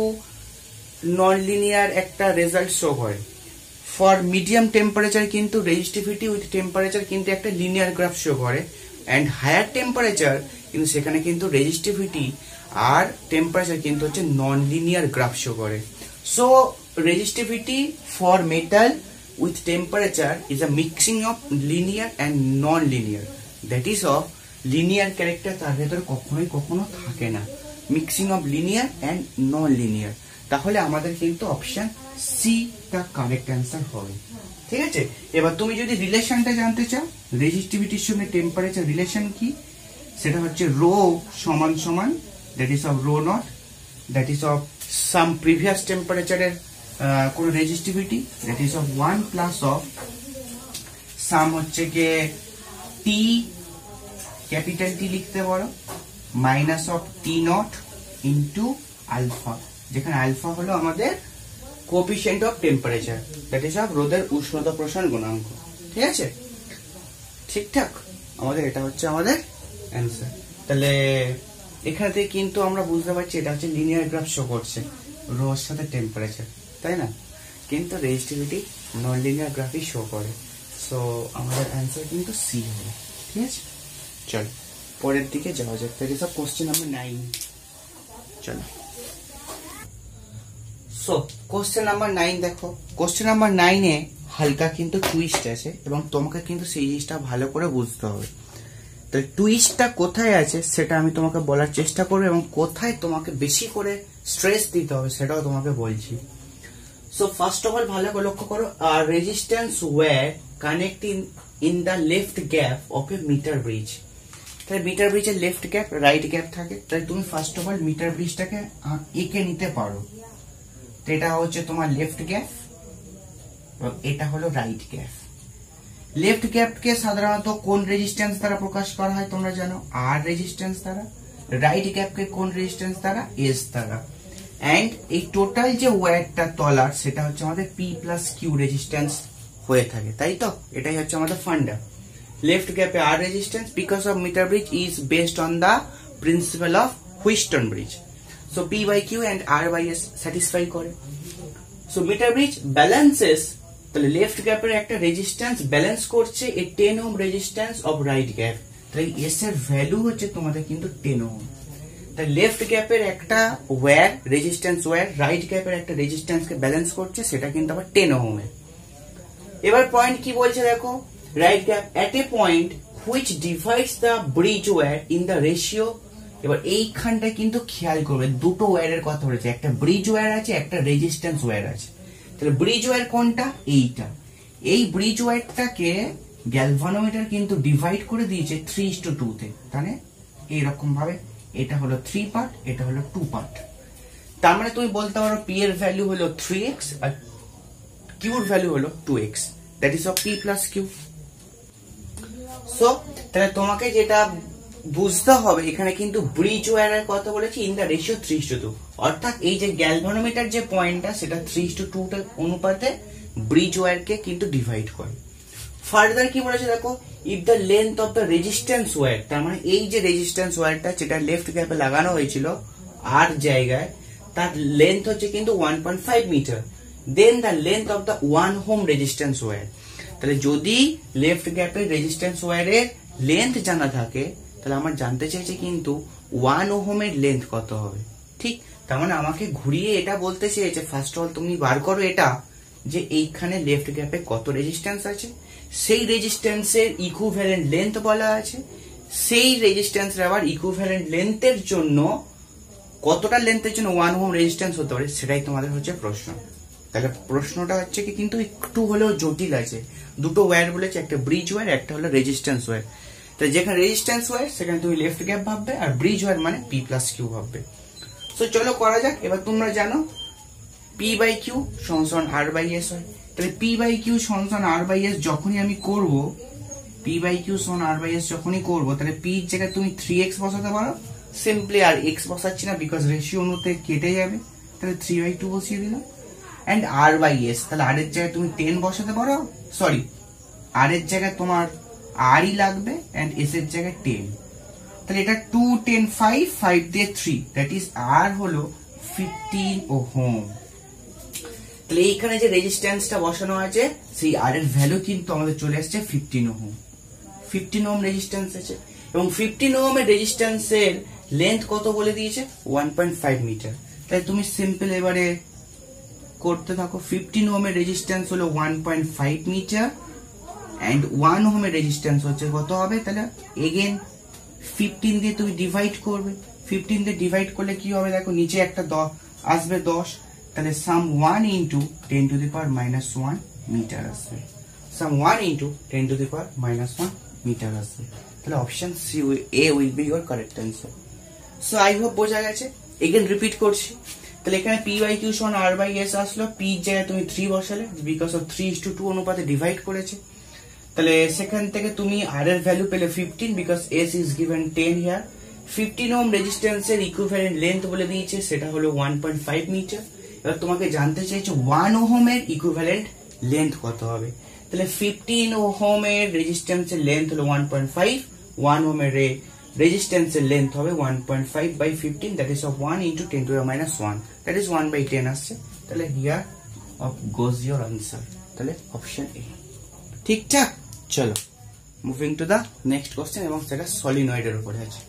নন লিনিয়ার একটা রেজাল্ট শো করে। ফর মিডিয়াম টেম্পারেচার কিন্তু রেজিস্টিভিটি উইথ টেম্পারেচার কিন্তু একটা লিনিয়ার গ্রাফ শো করে, অ্যান্ড হায়ার টেম্পারেচার কিন্তু সেখানে কিন্তু রেজিস্টিভিটি আর টেম্পারেচার কিন্তু হচ্ছে নন লিনিয়ার গ্রাফ শো করে। So resistivity for metal with temperature is a mixing of linear and non-linear, that is of linear character তার ভেতর কখনো থাকে না, mixing of linear and non linear. তাহলে আমাদের কিন্তু অপশন সি টা কারেক্ট অ্যান্সার হবে। ঠিক আছে, এবার তুমি যদি রিলেশনটা জানতে চাও, রেজিস্টিভিটির সঙ্গে টেম্পারেচার রিলেশন কি, সেটা হচ্ছে রো সমান সমান that is of rho naught, that is of some previous টেম্পারেচারের কোন resistivity, that is of 1 plus of some হচ্ছে গিয়ে টি, ক্যাপিটাল টি লিখতে পারো, minus of T naught into alpha, যেখানে আলফা হলো আমাদের coefficient of temperature, that is of রোদের উষ্ণতা প্রসারণ গুণাঙ্ক। ঠিক আছে, ঠিকঠাক, আমাদের এটা হচ্ছে আমাদের অ্যান্সার। তাহলে এখান থেকে কিন্তু আমরা বুঝতে পারছি এটা হচ্ছে লিনিয়ার গ্রাফ শো করছে রোর সাথে টেম্পারেচার, তাই না? কিন্তু রেজিস্টিভিটি নন লিনিয়ার গ্রাফই শো করে। সো আমাদের অ্যান্সার কিন্তু সি হবে। ঠিক আছে, চলো পরের দিকে যাওয়া যাক। That is question number 9। চলো, সো কোশ্চেন নাম্বার 9 দেখো। কোশ্চেন নাম্বার 9 এ হালকা কিন্তু টুইস্ট আছে এবং তোমাকে কিন্তু সেই জিনিসটা ভালো করে বুঝতে হবে। তো টুইস্টটা কোথায় আছে সেটা আমি তোমাকে বলার চেষ্টা করবো এবং কোথায় তোমাকে বেশি করে স্ট্রেস দিতে হবে সেটাও তোমাকে বলছি। সো ফার্স্ট অফ অল ভালো করে লক্ষ্য করো, resistance wire connecting in the left gap of a metre bridge. তাহলে মিটার ব্রিজের লেফট গ্যাপ রাইট গ্যাপ থাকে, তাহলে তুমি ফার্স্ট অফ অল মিটার ব্রিজটাকে এঁকে নিতে পারো। তো এটা হচ্ছে তোমার লেফট গ্যাপ এবং এটা হলো রাইট গ্যাপ। লেফট গ্যাপকে সাধারণত কোন রেজিস্ট্যান্স দ্বারা প্রকাশ করা হয় তোমরা জানো? আর রেজিস্ট্যান্স দ্বারা। রাইট গ্যাপকে কোন রেজিস্ট্যান্স দ্বারা? এস দ্বারা। এন্ড এই টোটাল যে ওয়্যারটা তলার সেটা হচ্ছে আমাদের পি প্লাস কিউ রেজিস্ট্যান্স হয়ে থাকে, তাই তো? এটাই হচ্ছে আমাদের ফান্ডা। লেফট গ্যাপে R resistance because of metre bridge is based on the principle of Wheatstone bridge. So P by Q and R by S satisfy করে। সো মিটার ব্রিজ ব্যালেন্সেস, তাহলে লেফট গ্যাপের একটা রেজিস্ট্যান্স ব্যালেন্স করছে এই 10 ohm resistance of right gap, তাই S এর ভ্যালু হচ্ছে তোমাদের কিন্তু 10 ওহম। তাই লেফট গ্যাপের একটা ওয়্যার রেজিস্ট্যান্স ওয়্যার রাইট গ্যাপের একটা রেজিস্ট্যান্সকে ব্যালেন্স করছে, সেটা কিন্তু আবার 10 ওহমের। এবার পয়েন্ট কি বলছে দেখো, right gap at a point which divides the bridge wire in the ratio. এবার এইখানটায় কিন্তু খেয়াল করবে দুটো ওয়্যারের কথা বলেছে, একটা ব্রিজ ওয়্যার আছে, একটা রেজিস্ট্যান্স ওয়্যার আছে। তাহলে ব্রিজ ওয়্যার কোনটা? এইটা। এই ব্রিজ ওয়্যারটাকে গ্যালভানোমিটার কিন্তু ডিভাইড করে দিয়েছে 3:2 তে, তাহলে এইরকম ভাবে এটা হলো 3 পার্ট, এটা হলো 2 পার্ট। তার মানে তুমি বলতে পারো পি এর ভ্যালু হলো 3x আর কিউর ভ্যালু হলো 2x, that is of P plus Q. So তাহলে তোমাকে যেটা বুঝতে হবে এখানে কিন্তু ব্রিজ ওয়্যারের কথা বলেছি ইন দ্য রেশিও 3:2, অর্থাৎ এই যে গ্যালভানোমিটার যে পয়েন্টটা সেটা 3:2 অনুপাতে ব্রিজ ওয়্যারকে কিন্তু ডিভাইড করে। ফার্দার কি বলেছে দেখো, if the length of the resistance wire, তার মানে এই যে রেজিস্ট্যান্স ওয়্যারটা যেটা লেফট গ্যাপে লাগানো হয়েছিল আর জায়গায়, তার লেন্থ হচ্ছে কিন্তু 1.5 metre, then the length of the 1 ohm resistance wire. তাহলে যদি লেফট গ্যাপের রেজিস্ট্যান্স ওয়্যারের লেন্থ জানা থাকে, তাহলে আমার জানতে চাইছে কিন্তু 1 ওহমের লেন্থ কত হবে। ঠিক, তার মানে আমাকে ঘুরিয়ে এটা বলতে চেয়েছে, ফার্স্ট অফ অল তুমি বার করো এটা যে এইখানে লেফট গ্যাপে কত রেজিস্ট্যান্স আছে, সেই রেজিস্ট্যান্সের ইকুইভ্যালেন্ট লেন্থ বলা আছে, সেই রেজিস্ট্যান্সের আবার ইকুইভ্যালেন্ট লেন্থের জন্য কতটা লেন্থের জন্য 1 ওহম রেজিস্ট্যান্স হতে পারে, সেটাই তোমাদের হচ্ছে প্রশ্ন। তাহলে প্রশ্নটা হচ্ছে কি কিন্তু একটু হলেও জটিল আছে। দুটো ওয়্যার বলেছে, একটা ব্রিজ ওয়্যার, একটা হলো রেজিস্ট্যান্স ওয়্যার। তাহলে যেখানে রেজিস্ট্যান্স ওয়্যার সেখানে তুমি লেফট গ্যাপ ভাববে, আর ব্রিজ ওয়্যার মানে পি প্লাস কিউ ভাববে। তো চলো করা যাক। এবার তোমরা জানো পি বাই কিউ সমান আর বাই এস হয়। তাহলে পি বাই কিউ সমান আর বাই এস যখনই আমি করব, পি বাই কিউ সমান আর বাই এস যখনই করবো, তাহলে পি এর জায়গায় তুমি 3x বসাতে পারো, সিম্পলি আর এক্স বসাচ্ছি না বিকজ রেশিও অনুতে কেটে যাবে, তাহলে 3/2 বসিয়ে দিলাম। এন্ড আর বাই এস, তাহলে আর এর জায়গায় তুমি 10 বসাতে পারো, সরি আর এর জায়গায় তোমার আরই লাগবে এন্ড এস এর জায়গায় 10, তাহলে এটা 2 10 5 5 দিয়ে 3, দ্যাট ইজ আর হলো 15 ওহম। তাহলে এইখানে যে রেজিস্ট্যান্সটা বসানো আছে সেই আর এর ভ্যালু কিন্তু আমাদের চলে আসছে 15 ওহম। 15 ওহম রেজিস্ট্যান্স আছে এবং 15 ওহমের রেজিস্ট্যান্সের লেন্থ কত বলে দিয়েছে 1.5 মিটার। তাই তুমি সিম্পল এবারে করতে থাকো। 15 ওহমের রেজিস্ট্যান্স হলো 1.5 মিটার এন্ড 1 ওহমের রেজিস্ট্যান্স হচ্ছে কত হবে, তাহলে এগেন 15 দিয়ে তুমি ডিভাইড করবে। 15 দিয়ে ডিভাইড করলে কি হবে দেখো, নিচে একটা আসবে 10, তাহলে some 1 into 10 to the power -1 metre আসবে। Some 1 into 10 to the power -1 metre আসবে। তাহলে অপশন সি এ will be your correct answer. So I hope বোঝা গেছে। এগেন রিপিট করছি। তাহলে এখানে পি বাই কিউ সমান আর বাই এস আসলো, পি এর জায়গায় তুমি 3 বসালে বিকজ অফ 3:2 অনুপাতে ডিভাইড করেছে। তাহলে সেখান থেকে তুমি আর এর ভ্যালু পেলে 15 because S is given 10 here. 15 ohm রেজিস্ট্যান্সের ইকুইভ্যালেন্ট লেন্থ বলে দিয়েছে, সেটা হলো 1.5 মিটার। এবার তোমাকে জানতে চাইছো 1 ওহমের ইকুইভ্যালেন্ট লেন্থ কত হবে। তাহলে 15 ওহমের রেজিস্ট্যান্সের লেন্থ হলো 1.5, 1 ওহমের রেজিস্ট্যান্সের লেন্থ হবে 1.5 by 15, that is of 1 into 10 to the -1, that is 1/10 আসছে। তাহলে here of goes your answer. তাহলে অপশন এ ঠিকঠাক। চলো moving to the next question, এবং সেটা সলিনয়েডের উপরে আছে।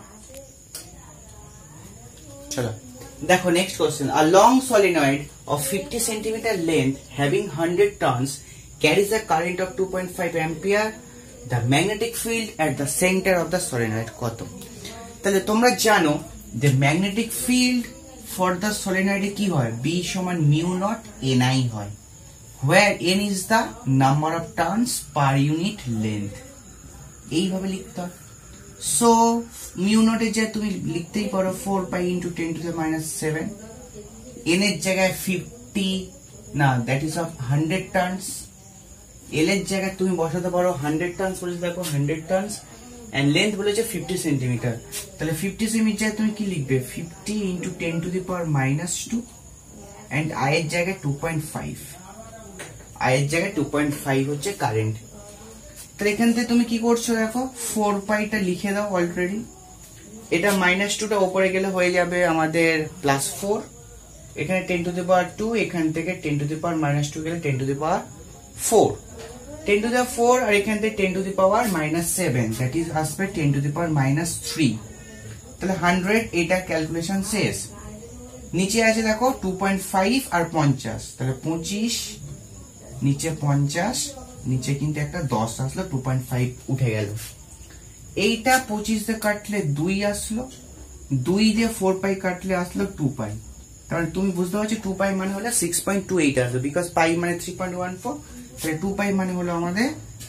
চলো দেখো next question. A long solenoid of 50 centimeter length having 100 turns carries a current of 2.5 ampere. The magnetic field at the center of the solenoid কত। তাহলে তোমরা জানো যে ম্যাগনেটিক ফিল্ড ফর দ্য সলিনয়েডে কি হয়, B সমান মিউ নট Ni হয়, where N is the number of turns per unit length। এইভাবে লিখতে হয়। সো মিউ নটের জায়গায় তুমি লিখতেই পারো 4 pi into 10 to the -7, N এর জায়গায় 50 না, that is of 100 turns. L এর জায়গায় তুমি বসাতে পারো 100 টার্নস বলেছে, দেখো 100 টার্নস এন্ড লেন্থ বলেছে 50 সেন্টিমিটার। তাহলে 50 সেন্টিমিটার জায়গায় তুমি কি লিখবে, 50 into 10 to the power -2 and I এর জায়গায় 2.5, I এর জায়গায় 2.5 হচ্ছে কারেন্ট। তাহলে এখান থেকে তুমি কি করছো দেখো, 4 পাইটা লিখে দাও অলরেডি, এটা -2টা উপরে গেলে হয়ে যাবে আমাদের +4, এখানে 10 টু দি পাওয়ার 2, এখান থেকে 10 টু দি পাওয়ার -2 গেলে 10 to the power 4, 10 to the পাওয়ার 4 আর এখান থেকে 10 to the power -7, that is আসবে 10 টু দি পাওয়ার -3। তাহলে 100 এটা ক্যালকুলেশন শেষ। নিচে আছে দেখো 2.5 আর 50, তাহলে 25 নিচে 50, নিচে কিন্তু একটা 10 আসলো, 2.5 উঠে গেল। এইটা 25 দিয়ে কাটলে 2 আসলো, 2 দিয়ে 4 পাই কাটলে আসলো 2 পাই। তাহলে তুমি বুঝতে পারছো 2 পাই মানে হলো 6.28 আসবে, বিকজ পাই মানে 3.14, তাহলে 2 পাই মানে হলো আমাদের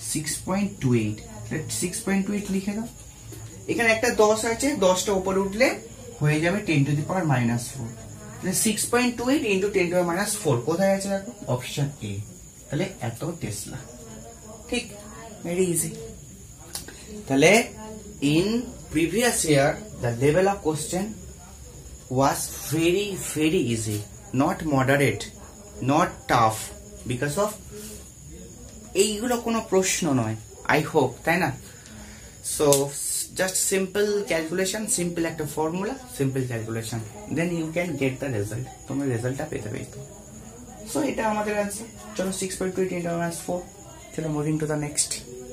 6.28, 6.28 লিখে দাও। এখানে একটা 10 আছে, 10টা উপরে উঠলে হয়ে যাবে 10 to the power minus 4। তাহলে 6.28 into 10 to the power minus 4 কোথায় আছে দেখো, অপশন এ। তাহলে এত টেসলা, ঠিক, ভেরি ইজি। তাহলে in previous year the level of question was very easy, not moderate, not tough, because of এইগুলো কোনো প্রশ্ন নয়, I hope, তাই না? So just simple calculation, simple একটা formula, simple calculation, then you can get the result, তোমরা রেজাল্টটা পেতে পেতে। So এটা আমাদের आंसर। চলো 6.2 into -4, চলো moving to the next.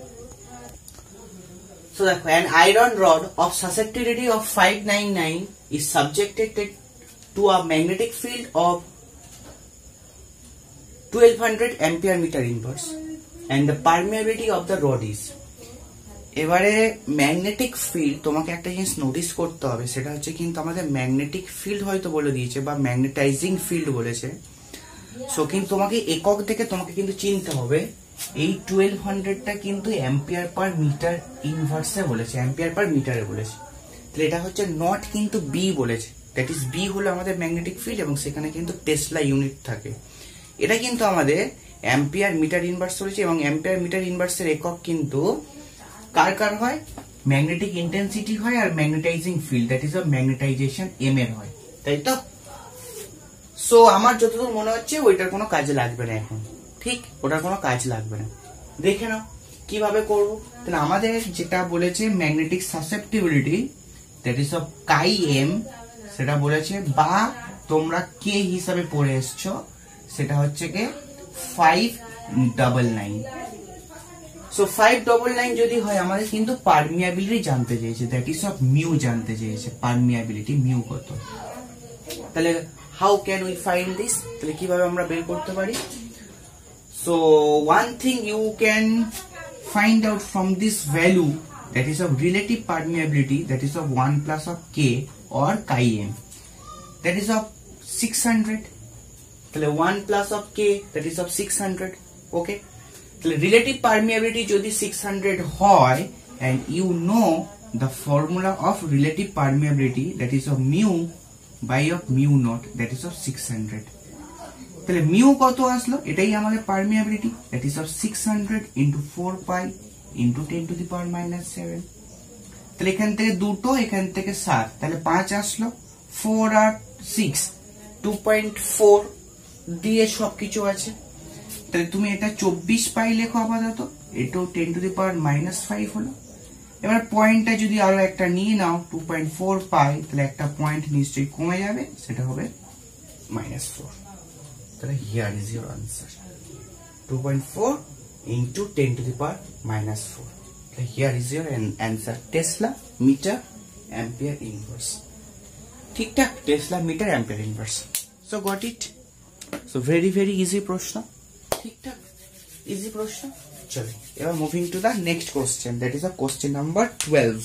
So দেখো, an iron rod of susceptibility of 599 is subjected to a magnetic field of 1200 ampere meter inverse and the permeability of the rod is। এবারে magnetic field, তোমাকে একটা জিনিস notice করতে হবে, সেটা হচ্ছে কিন্তু আমাদের ম্যাগনেটিক ফিল্ড হয়তো বলে দিয়েছে বা ম্যাগনেটাইজিং ফিল্ড বলেছে। সো কিন্তু তোমাকে একক থেকে তোমাকে কিন্তু চিনতে হবে এই 1200টা কিন্তু অ্যাম্পিয়ার পার মিটার ইনভার্সে বলেছে, অ্যাম্পিয়ার পার মিটারে বলেছে। তাহলে এটা হচ্ছে নট কিন্তু বি বলেছে, দ্যাট ইজ বি হলো আমাদের ম্যাগনেটিক ফিল্ড এবং সেখানে কিন্তু টেসলা ইউনিট থাকে। এটা কিন্তু আমাদের অ্যাম্পিয়ার মিটার ইনভার্স বলেছে এবং অ্যাম্পিয়ার মিটার ইনভার্সের একক কিন্তু কার কার হয়, ম্যাগনেটিক ইন্টেন্সিটি হয় আর magnetising field, that is of magnetisation M এর হয়, তাই তো? সো আমার যতদূর মনে হচ্ছে ওইটার কোনো কাজে লাগবে না এখন, ঠিক, ওটার কোনো কাজ লাগবে না। দেখে নাও কিভাবে করবো। তাহলে আমাদের যেটা বলেছে magnetic susceptibility, that is of chi M, সেটা বলেছে, বা তোমরা কে হিসাবে পড়ে এসছো, সেটা হচ্ছে কে 599। সো 599 যদি হয়, আমাদের কিন্তু পারমিয়াবিলিটি জানতে চেয়েছে, দ্যাট ইজ অফ মিউ জানতে চেয়েছে, পারমিয়াবিলিটি মিউ কত। তাহলে how can we find this, তাহলে কিভাবে আমরা বের করতে পারি? So one thing you can find out from this value, that is of relative permeability, that is of 1 plus of k or chi m, that is of 600. তাহলে 1 plus of k, that is of 600, okay? তাহলে relative permeability যদি 600 হয়, and you know the formula of relative permeability, that is of mu by of mu naught, that is of 600. তাহলে mu কত আসলো, এটাই আমাদের permeability, that is of 600 into 4 pi into 10 to the power minus 7। তাহলে এখান থেকে দুটো, এখান থেকে 7, তাহলে 5 আসলো, 4 আর 6 2.4 দিয়ে সবকিছু আছে। তাহলে তুমি এটা 24 পাই লেখো আপাতত, এটাও 10 to the power minus 5 হলো। এবার পয়েন্টটা যদি আরো একটা নিয়ে নাও 2.4 পাই, তাহলে একটা পয়েন্ট নিশ্চয়ই কমে যাবে, সেটা হবে -4। তাহলে here is your answer, 2.4 into 10 to the power minus 4. তাহলে here is your answer, tesla metre ampere inverse. ঠিকঠাক, tesla metre ampere inverse. So got it. So very easy প্রশ্ন, ঠিকঠাক, ইজি প্রশ্ন। চলো এবার moving to the next question, that is a question number 12।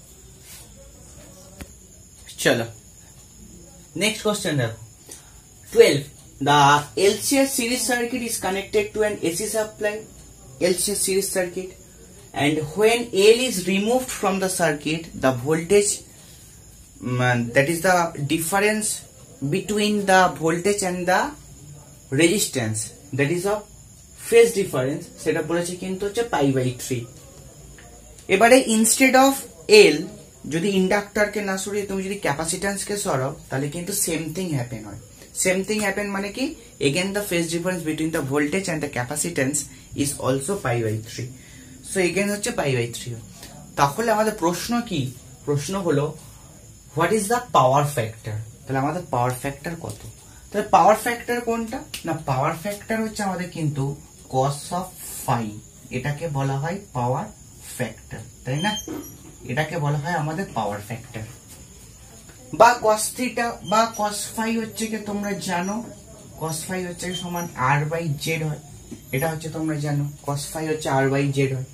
চলো next question দেখো, 12. The LCS series circuit is connected to an AC supply, LCS series circuit, and when L is removed from the circuit, the voltage, that is the difference between the voltage and the resistance, that is of phase difference, সেটা বলেছে কিন্তু হচ্ছে π/3। এবারে instead of L যদি ইন্ডাক্টরকে না সরিয়ে তুমি যদি ক্যাপাসিট্যান্সকে সরাও, তাহলে কিন্তু সেম থিং হ্যাপেন হয়। সেম থিং হ্যাপেন মানে কি, again the phase difference between the voltage and the capacitance is also π/3। So again হচ্ছে π/3। তাহলে আমাদের প্রশ্ন কি, প্রশ্ন হলো what is the power factor. তাহলে আমাদের পাওয়ার ফ্যাক্টর কত? তাহলে পাওয়ার ফ্যাক্টর কোনটা না, পাওয়ার ফ্যাক্টর হচ্ছে আমাদের কিন্তু cos of phi, এটাকে বলা হয় পাওয়ার ফ্যাক্টর, তাই না? এটাকে বলা হয় আমাদের পাওয়ার ফ্যাক্টর। বা cos থিটা বা cos phi হচ্ছে কি তোমরা জানো, cos phi হচ্ছে সমান r/z হয়, এটা হচ্ছে তোমরা জানো, cos phi হচ্ছে r/z হয়।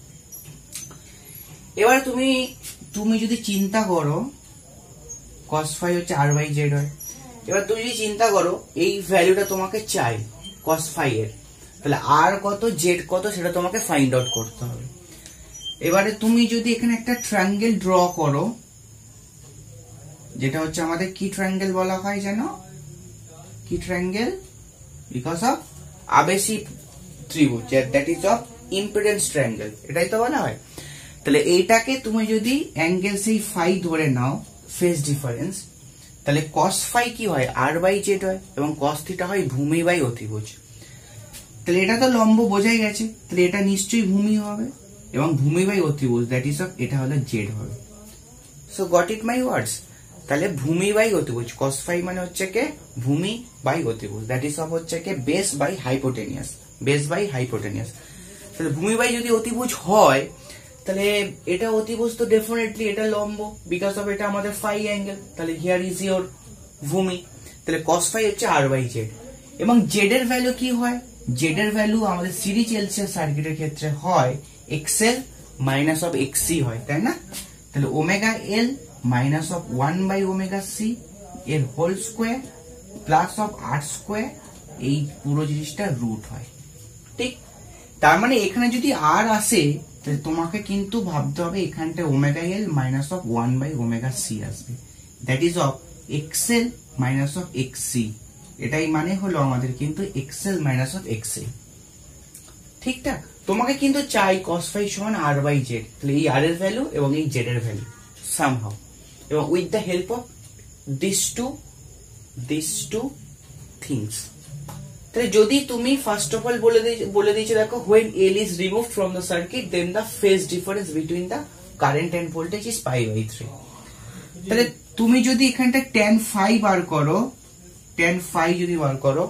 এবার তুমি যদি চিন্তা করো cos phi হচ্ছে r/z হয়, এবার তুমি যদি চিন্তা করো এই ভ্যালুটা তোমাকে চাই cos phi এর, তাহলে আর কত জেড কত সেটা তোমাকে ফাইন্ড আউট করতে হবে। এবারে তুমি যদি এখানে একটা ট্রায়াঙ্গেল ড্র করো, যেটা হচ্ছে আমাদের কি ট্রায়াঙ্গেল বলা হয় জানো? কি ট্রায়াঙ্গেল? বিকজ অফ আবেশিক ত্রিভুজ, that is of impedance triangle, এটাই তো বলা হয়। তাহলে এইটাকে তুমি যদি অ্যাঙ্গেল সেই ফাই ধরে নাও, ফেজ ডিফারেন্স, তাহলে কস ফাই কি হয়? আর বাই জেড হয়, এবং কস থিটা হয় ভূমি বাই অতিভুজ। তাহলে এটা তো লম্ব বোঝাই গেছে, তাহলে এটা নিশ্চয়ই ভূমি হবে, এবং ভূমি বাই অতিভুজ দ্যাট ইজ অফ এটা হলো জেড হবে। So got it my words? তাহলে ভূমি বাই অতিভুজ, কস ফাই মানে হচ্ছে কে ভূমি বাই অতিভুজ, দ্যাট ইজ অফ হচ্ছে কে base by hypotenuse, base by hypotenuse. তাহলে ভূমি বাই যদি অতিভুজ হয়, তাহলে এটা অতিভুজ তো ডেফিনেটলি এটা লম্ব, বিকজ অফ এটা আমাদের ফাই অ্যাঙ্গেল। তাহলে হিয়ার ইজ ইওর ভূমি। তাহলে কস ফাই হচ্ছে আর বাই জেড, এবং জেড এর ভ্যালু কি হয়? জেড এর ভ্যালু আমাদের সিরিজ এলসিএস সার্কিটের ক্ষেত্রে হয় এক্সএল মাইনাস অফ এক্সি হয়, তাই না? তাহলে omega L minus of 1 by omega C এর whole square plus of R square, এই পুরো জিনিসটা রুট হয়, ঠিক? তার মানে এখানে যদি আর আসে, তাহলে তোমাকে কিন্তু ভাবতে হবে এখানটা omega L minus of 1 by omega C আসবে, that is of XL minus of XC. এটাই মানে হলো আমাদের কিন্তু এক্সএল মাইনাস অফ এক্সি, ঠিকঠাক? তোমাকে কিন্তু চাই কস ফাই সমান আর বাই জেড, তাহলে এই আর এর ভ্যালু এবং এই জেড এর ভ্যালু সামহাউ, এবং with the help of this two things. তাহলে যদি তুমি ফার্স্ট অফ অল বলে দিয়েছো, দেখো when L is removed from the circuit then the phase difference between the current and voltage is pi by 3। তাহলে তুমি যদি এখানটা tan phi বার করো, tan phi যদি বার করো,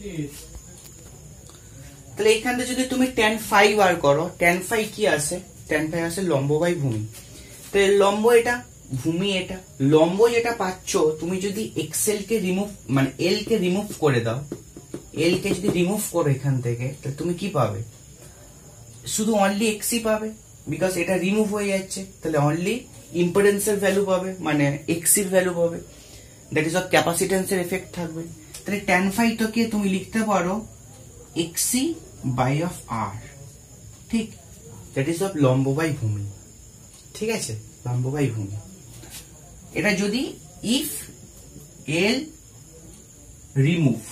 তাহলে এখানটা যদি তুমি tan phi বার করো, tan phi কি আসে? tan phi আসে লম্ব বাই ভূমি। তাহলে লম্ব এটা, ভূমি এটা, লম্ব যেটা পাচ্ছ তুমি যদি এক্সএল কে রিমুভ মানে এল কে রিমুভ করে দাও, এল কে যদি রিমুভ করো এখান থেকে, তাহলে তুমি কি পাবে? শুধু অনলি এক্সি পাবে, বিকজ এটা রিমুভ হয়ে যাচ্ছে। তাহলে অনলি ইম্পিডেন্সের ভ্যালু পাবে, মানে এক্সির ভ্যালু পাবে, দ্যাট ইজ অফ ক্যাপাসিটেন্সের এফেক্ট থাকবে। তাহলে tan phi টাকে তুমি লিখতে পারো এক্সি বাই অফ আর, ঠিক? দ্যাট ইজ অফ লম্ব বাই ভূমি, ঠিক আছে? লম্ব বাই ভূমি। এটা যদি if L remove,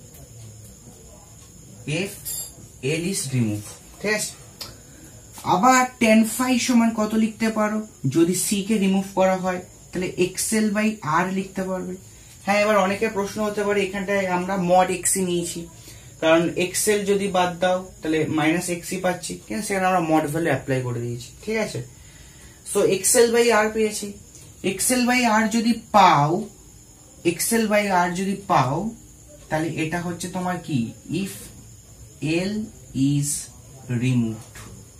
if L is remove, ঠিক আছে? আবার tan phi সমান কত লিখতে পারো? যদি C কে রিমুভ করা হয় তাহলে XL বাই R লিখতে পারবে। হ্যাঁ, এবার অনেকের প্রশ্ন হতে পারে এখানটায় আমরা মড XC নিয়েছি, কারণ XL যদি বাদ দাও তাহলে মাইনাস XC পাচ্ছি, কিন্তু সেখানে আমরা মড ভ্যালু অ্যাপ্লাই করে দিয়েছি, ঠিক আছে? সো XL বাই R পেয়েছি। XL বাই R যদি পাও, XL বাই R যদি পাও, তাহলে এটা হচ্ছে তোমার কি? If L is removed,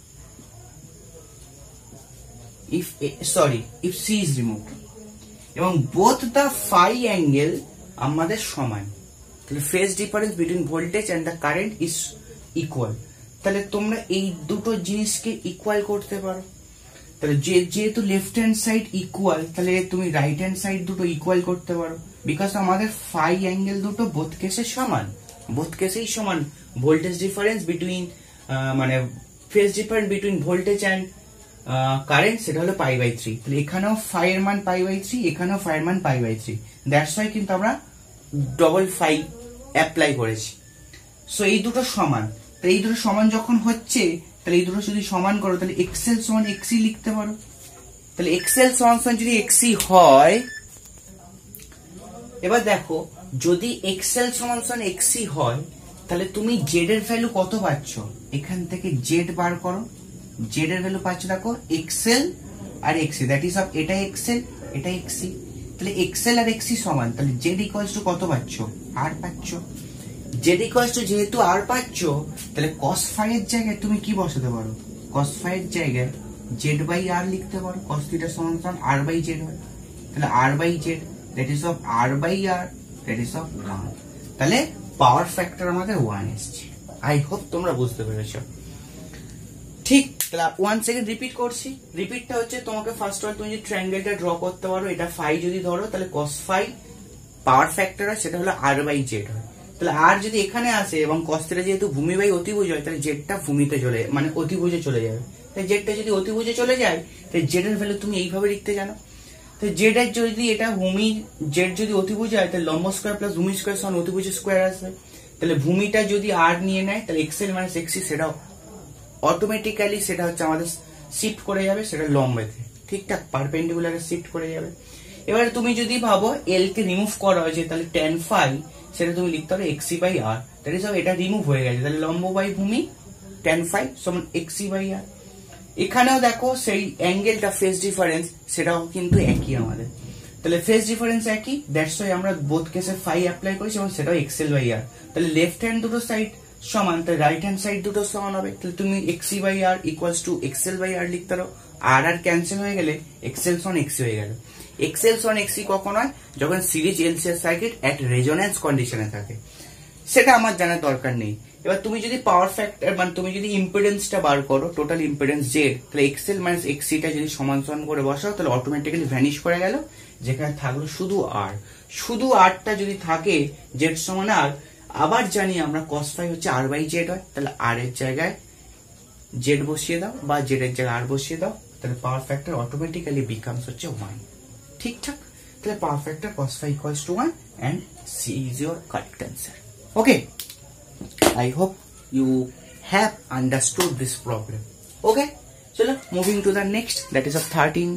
if C is removed, এবং both the phi angle আমাদের সমান, তাহলে phase difference between voltage and the current is equal। তাহলে তোমরা এই দুটো জিনিসকে ইকুয়াল করতে পারো। তাহলে যেহেতু লেফট হ্যান্ড সাইড ইকুয়াল, তাহলে তুমি রাইট হ্যান্ড সাইড দুটো ইকুয়াল করতে পারো, বিকজ আমাদের phi অ্যাঙ্গেল দুটো বোথ কেসে সমান, বোথ কেসেই সমান। ভোল্টেজ ডিফারেন্স বিটুইন মানে phase difference between voltage and current, সেটা হলো পাই বাই 3। তাহলে এখানেও ফাই এর মান পাই বাই 3, এখানেও ফাই এর মান পাই বাই 3, দ্যাটস ওয়াই কিন্তু আমরা ডবল ফাই অ্যাপ্লাই করেছি। সো এই দুটো সমান, তাহলে এই দুটো সমান যখন হচ্ছে, তাহলে এই দুটো যদি সমান করো, তাহলে এক্সএল সমান এক্সি লিখতে পারো। তাহলে এক্সএল সমান যদি এক্সি হয়, এবার দেখো যদি এক্সএল সমান এক্সি হয়, তাহলে তুমি জেড এর ভ্যালু কত পাচ্ছ? এখান থেকে জেড বার করো, জেড এর ভ্যালু পাচ্ছ দেখো এক্সএল আর এক্সি, দ্যাট ইজ অফ এটা এক্সএল এটা এক্সি। তাহলে এক্সএল আর এক্সি সমান, তাহলে জেড ইকুয়ালস টু কত পাচ্ছ? আর পাচ্ছ। জেড ইকুয়ালস টু যেহেতু আর পাচ্ছ, তাহলে কস ফাই এর জায়গায় তুমি কি বসাতে পারো? কস ফাই এর জায়গায় জেড বাই আর লিখতে পারো, কস থিটা সমান আর বাই জেড হয়। তাহলে R by Z that is of R by R, that is of 1। তাহলে পাওয়ার ফ্যাক্টর আমাদের 1 এসছে। আই হোপ তোমরা বুঝতে পেরেছ, ঠিক? তাহলে 1 সেকেন্ড রিপিট করছি। রিপিটটা হচ্ছে তোমাকে ফার্স্ট অল তুমি যদি ট্রায়াঙ্গেলটা ড্র করতে পারো, এটা ফাই যদি ধরো, তাহলে কস ফাই পাওয়ার ফ্যাক্টর হয় সেটা হলো আর বাই জেড হয়। তাহলে আর যদি এখানে আসে এবং cos থিটা যেহেতু ভূমি বাই অতিভুজ হয় তাহলে জেডটা ভূমিতে চলে মানে অতিভুজে চলে যাবে। তাই জেডটা যদি অতিভুজে চলে যায় তাহলে জেড এর ভ্যালু তুমি এইভাবে লিখতে জানো। তো জেড এর যদি এটা ভূমি জেড যদি অতিভুজ হয় তাহলে লম্ব স্কয়ার প্লাস ভূমি স্কয়ার সমান অতিভুজ স্কয়ার আসবে। তাহলে ভূমিটা যদি আর নিয়ে নেয় তাহলে এক্সএল মাইনাস এক্সি সেটা অটোমেটিক্যালি সেটা হচ্ছে আমাদের শিফট করে যাবে সেটা লম্বেতে, ঠিকঠাক পারপেন্ডিকুলারে শিফট করে যাবে। এবারে তুমি যদি ভাবো এল কে রিমুভ করা হয়েছে তাহলে tan ফাই সেটা তুমি লিখতে হবে XC by R, that is এটা রিমুভ হয়ে গেছে, তাহলে লম্ব বাই ভূমি tan ফাই সমান এক্সি বাই আর। এখানেও দেখো সেই অ্যাঙ্গেলটা ফেজ ডিফারেন্স সেটাও কিন্তু একই আমাদের, তাহলে ফেজ ডিফারেন্স একই, দ্যাটস ওয়াই আমরা বোথ কেসে ফাই অ্যাপ্লাই করেছি এবং সেটাও এক্সএল বাই আর। তাহলে লেফট হ্যান্ড দুটো সাইড সমান, তাহলে রাইট হ্যান্ড সাইড দুটো সমান হবে, তাহলে তুমি XC by R equals to XL by R লিখতে পারো। আর আর ক্যান্সেল হয়ে গেলে এক্সএল সমান এক্সি হয়ে গেল। এক্সএল সমান এক্সি কখন হয়? যখন series LCS circuit at resonance কন্ডিশনে থাকে, সেটা আমার জানার দরকার নেই। এবার তুমি যদি পাওয়ার ফ্যাক্টর মানে তুমি যদি ইম্পিডেন্সটা বার করো, টোটাল ইম্পিডেন্স জেড, তাহলে এক্সএল মাইনাস এক্সিটা যদি সমান সমান করে বসাও তাহলে অটোমেটিক্যালি ভ্যানিশ করে গেল, যেখানে থাকলো শুধু আর। শুধু আরটা যদি থাকে জেড সমান আর, আবার জানি আমরা cos ফাই হচ্ছে আর বাই জেড হয়, তাহলে আর এর জায়গায় জেড বসিয়ে দাও বা জেড এর জায়গায় আর বসিয়ে দাও, তাহলে পাওয়ার ফ্যাক্টর অটোমেটিক্যালি বিকামস হচ্ছে 1, ঠিকঠাক। তাহলে power factor cos phi equals to 1 and C is your correct answer. Okay, I hope you have understood this problem. Okay, chalo moving to the next, that is of 13.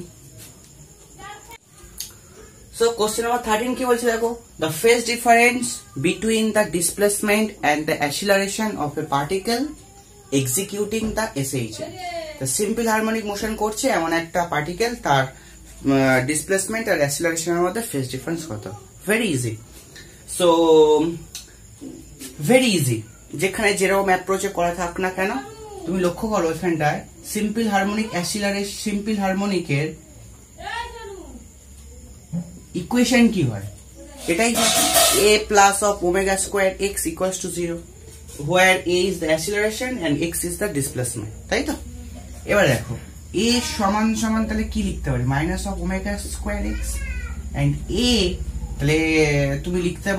So question number 13 কি বলছে দেখো, the phase difference between the displacement and the acceleration of a particle executing the SHM. The simple harmonic motion করছে এমন একটা particle, তার displacement আর অ্যাসিলারেশনের মধ্যে ফেজ ডিফারেন্স কত? Very easy. So very easy, যেখানে যেরকম অ্যাপ্রোচে করা থাক না কেন তুমি লক্ষ্য করো এখানটায় সিম্পল হারমোনিক অ্যাসিলারেশন, সিম্পল হারমোনিকের ইকুয়েশন কি হয়? এটাই হয় a plus of omega square x equals to 0, where a is the acceleration and x is the displacement, তাই তো? এবার দেখো a সমান সমান তাহলে কি লিখতে পারি? Minus of omega square x and a, তাহলে তুমি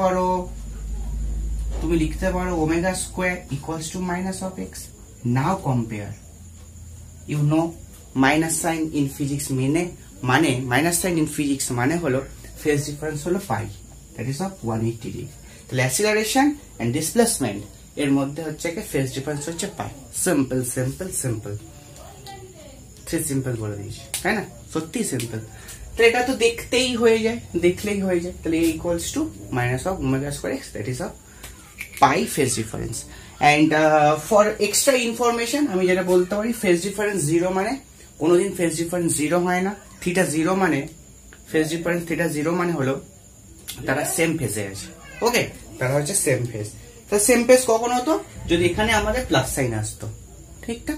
লিখতে পারো omega square equals to minus of x। Now compare, you know minus sign in physics মানে মাইনাস সাইন ইন ফিজিক্স মানে হলো ফেজ ডিফারেন্স হলো pi, that is of 180 degree. তাহলে acceleration and displacement এর মধ্যে হচ্ছে কি ফেজ ডিফারেন্স হচ্ছে pi. Simple simple simple, three simple বলে দিয়েছি, তাই না? সত্যি সিম্পল। তাহলে এটা তো দেখলেই হয়ে যায়। তাহলে a equals to minus of omega square x, that is of pi phase difference. And for extra information আমি যেটা বলতে পারি, ফেজ ডিফারেন্স 0 মানে কোনোদিন ফেজ ডিফারেন্স 0 হয় না। থিটা 0 মানে ফেজ ডিফারেন্স থিটা 0 মানে হলো তারা সেম ফেজে আছে। ওকে, তারা হচ্ছে সেম ফেজ। তো সেম ফেজ কখন হতো? যদি এখানে আমাদের প্লাস সাইন আসতো, ঠিকঠাক।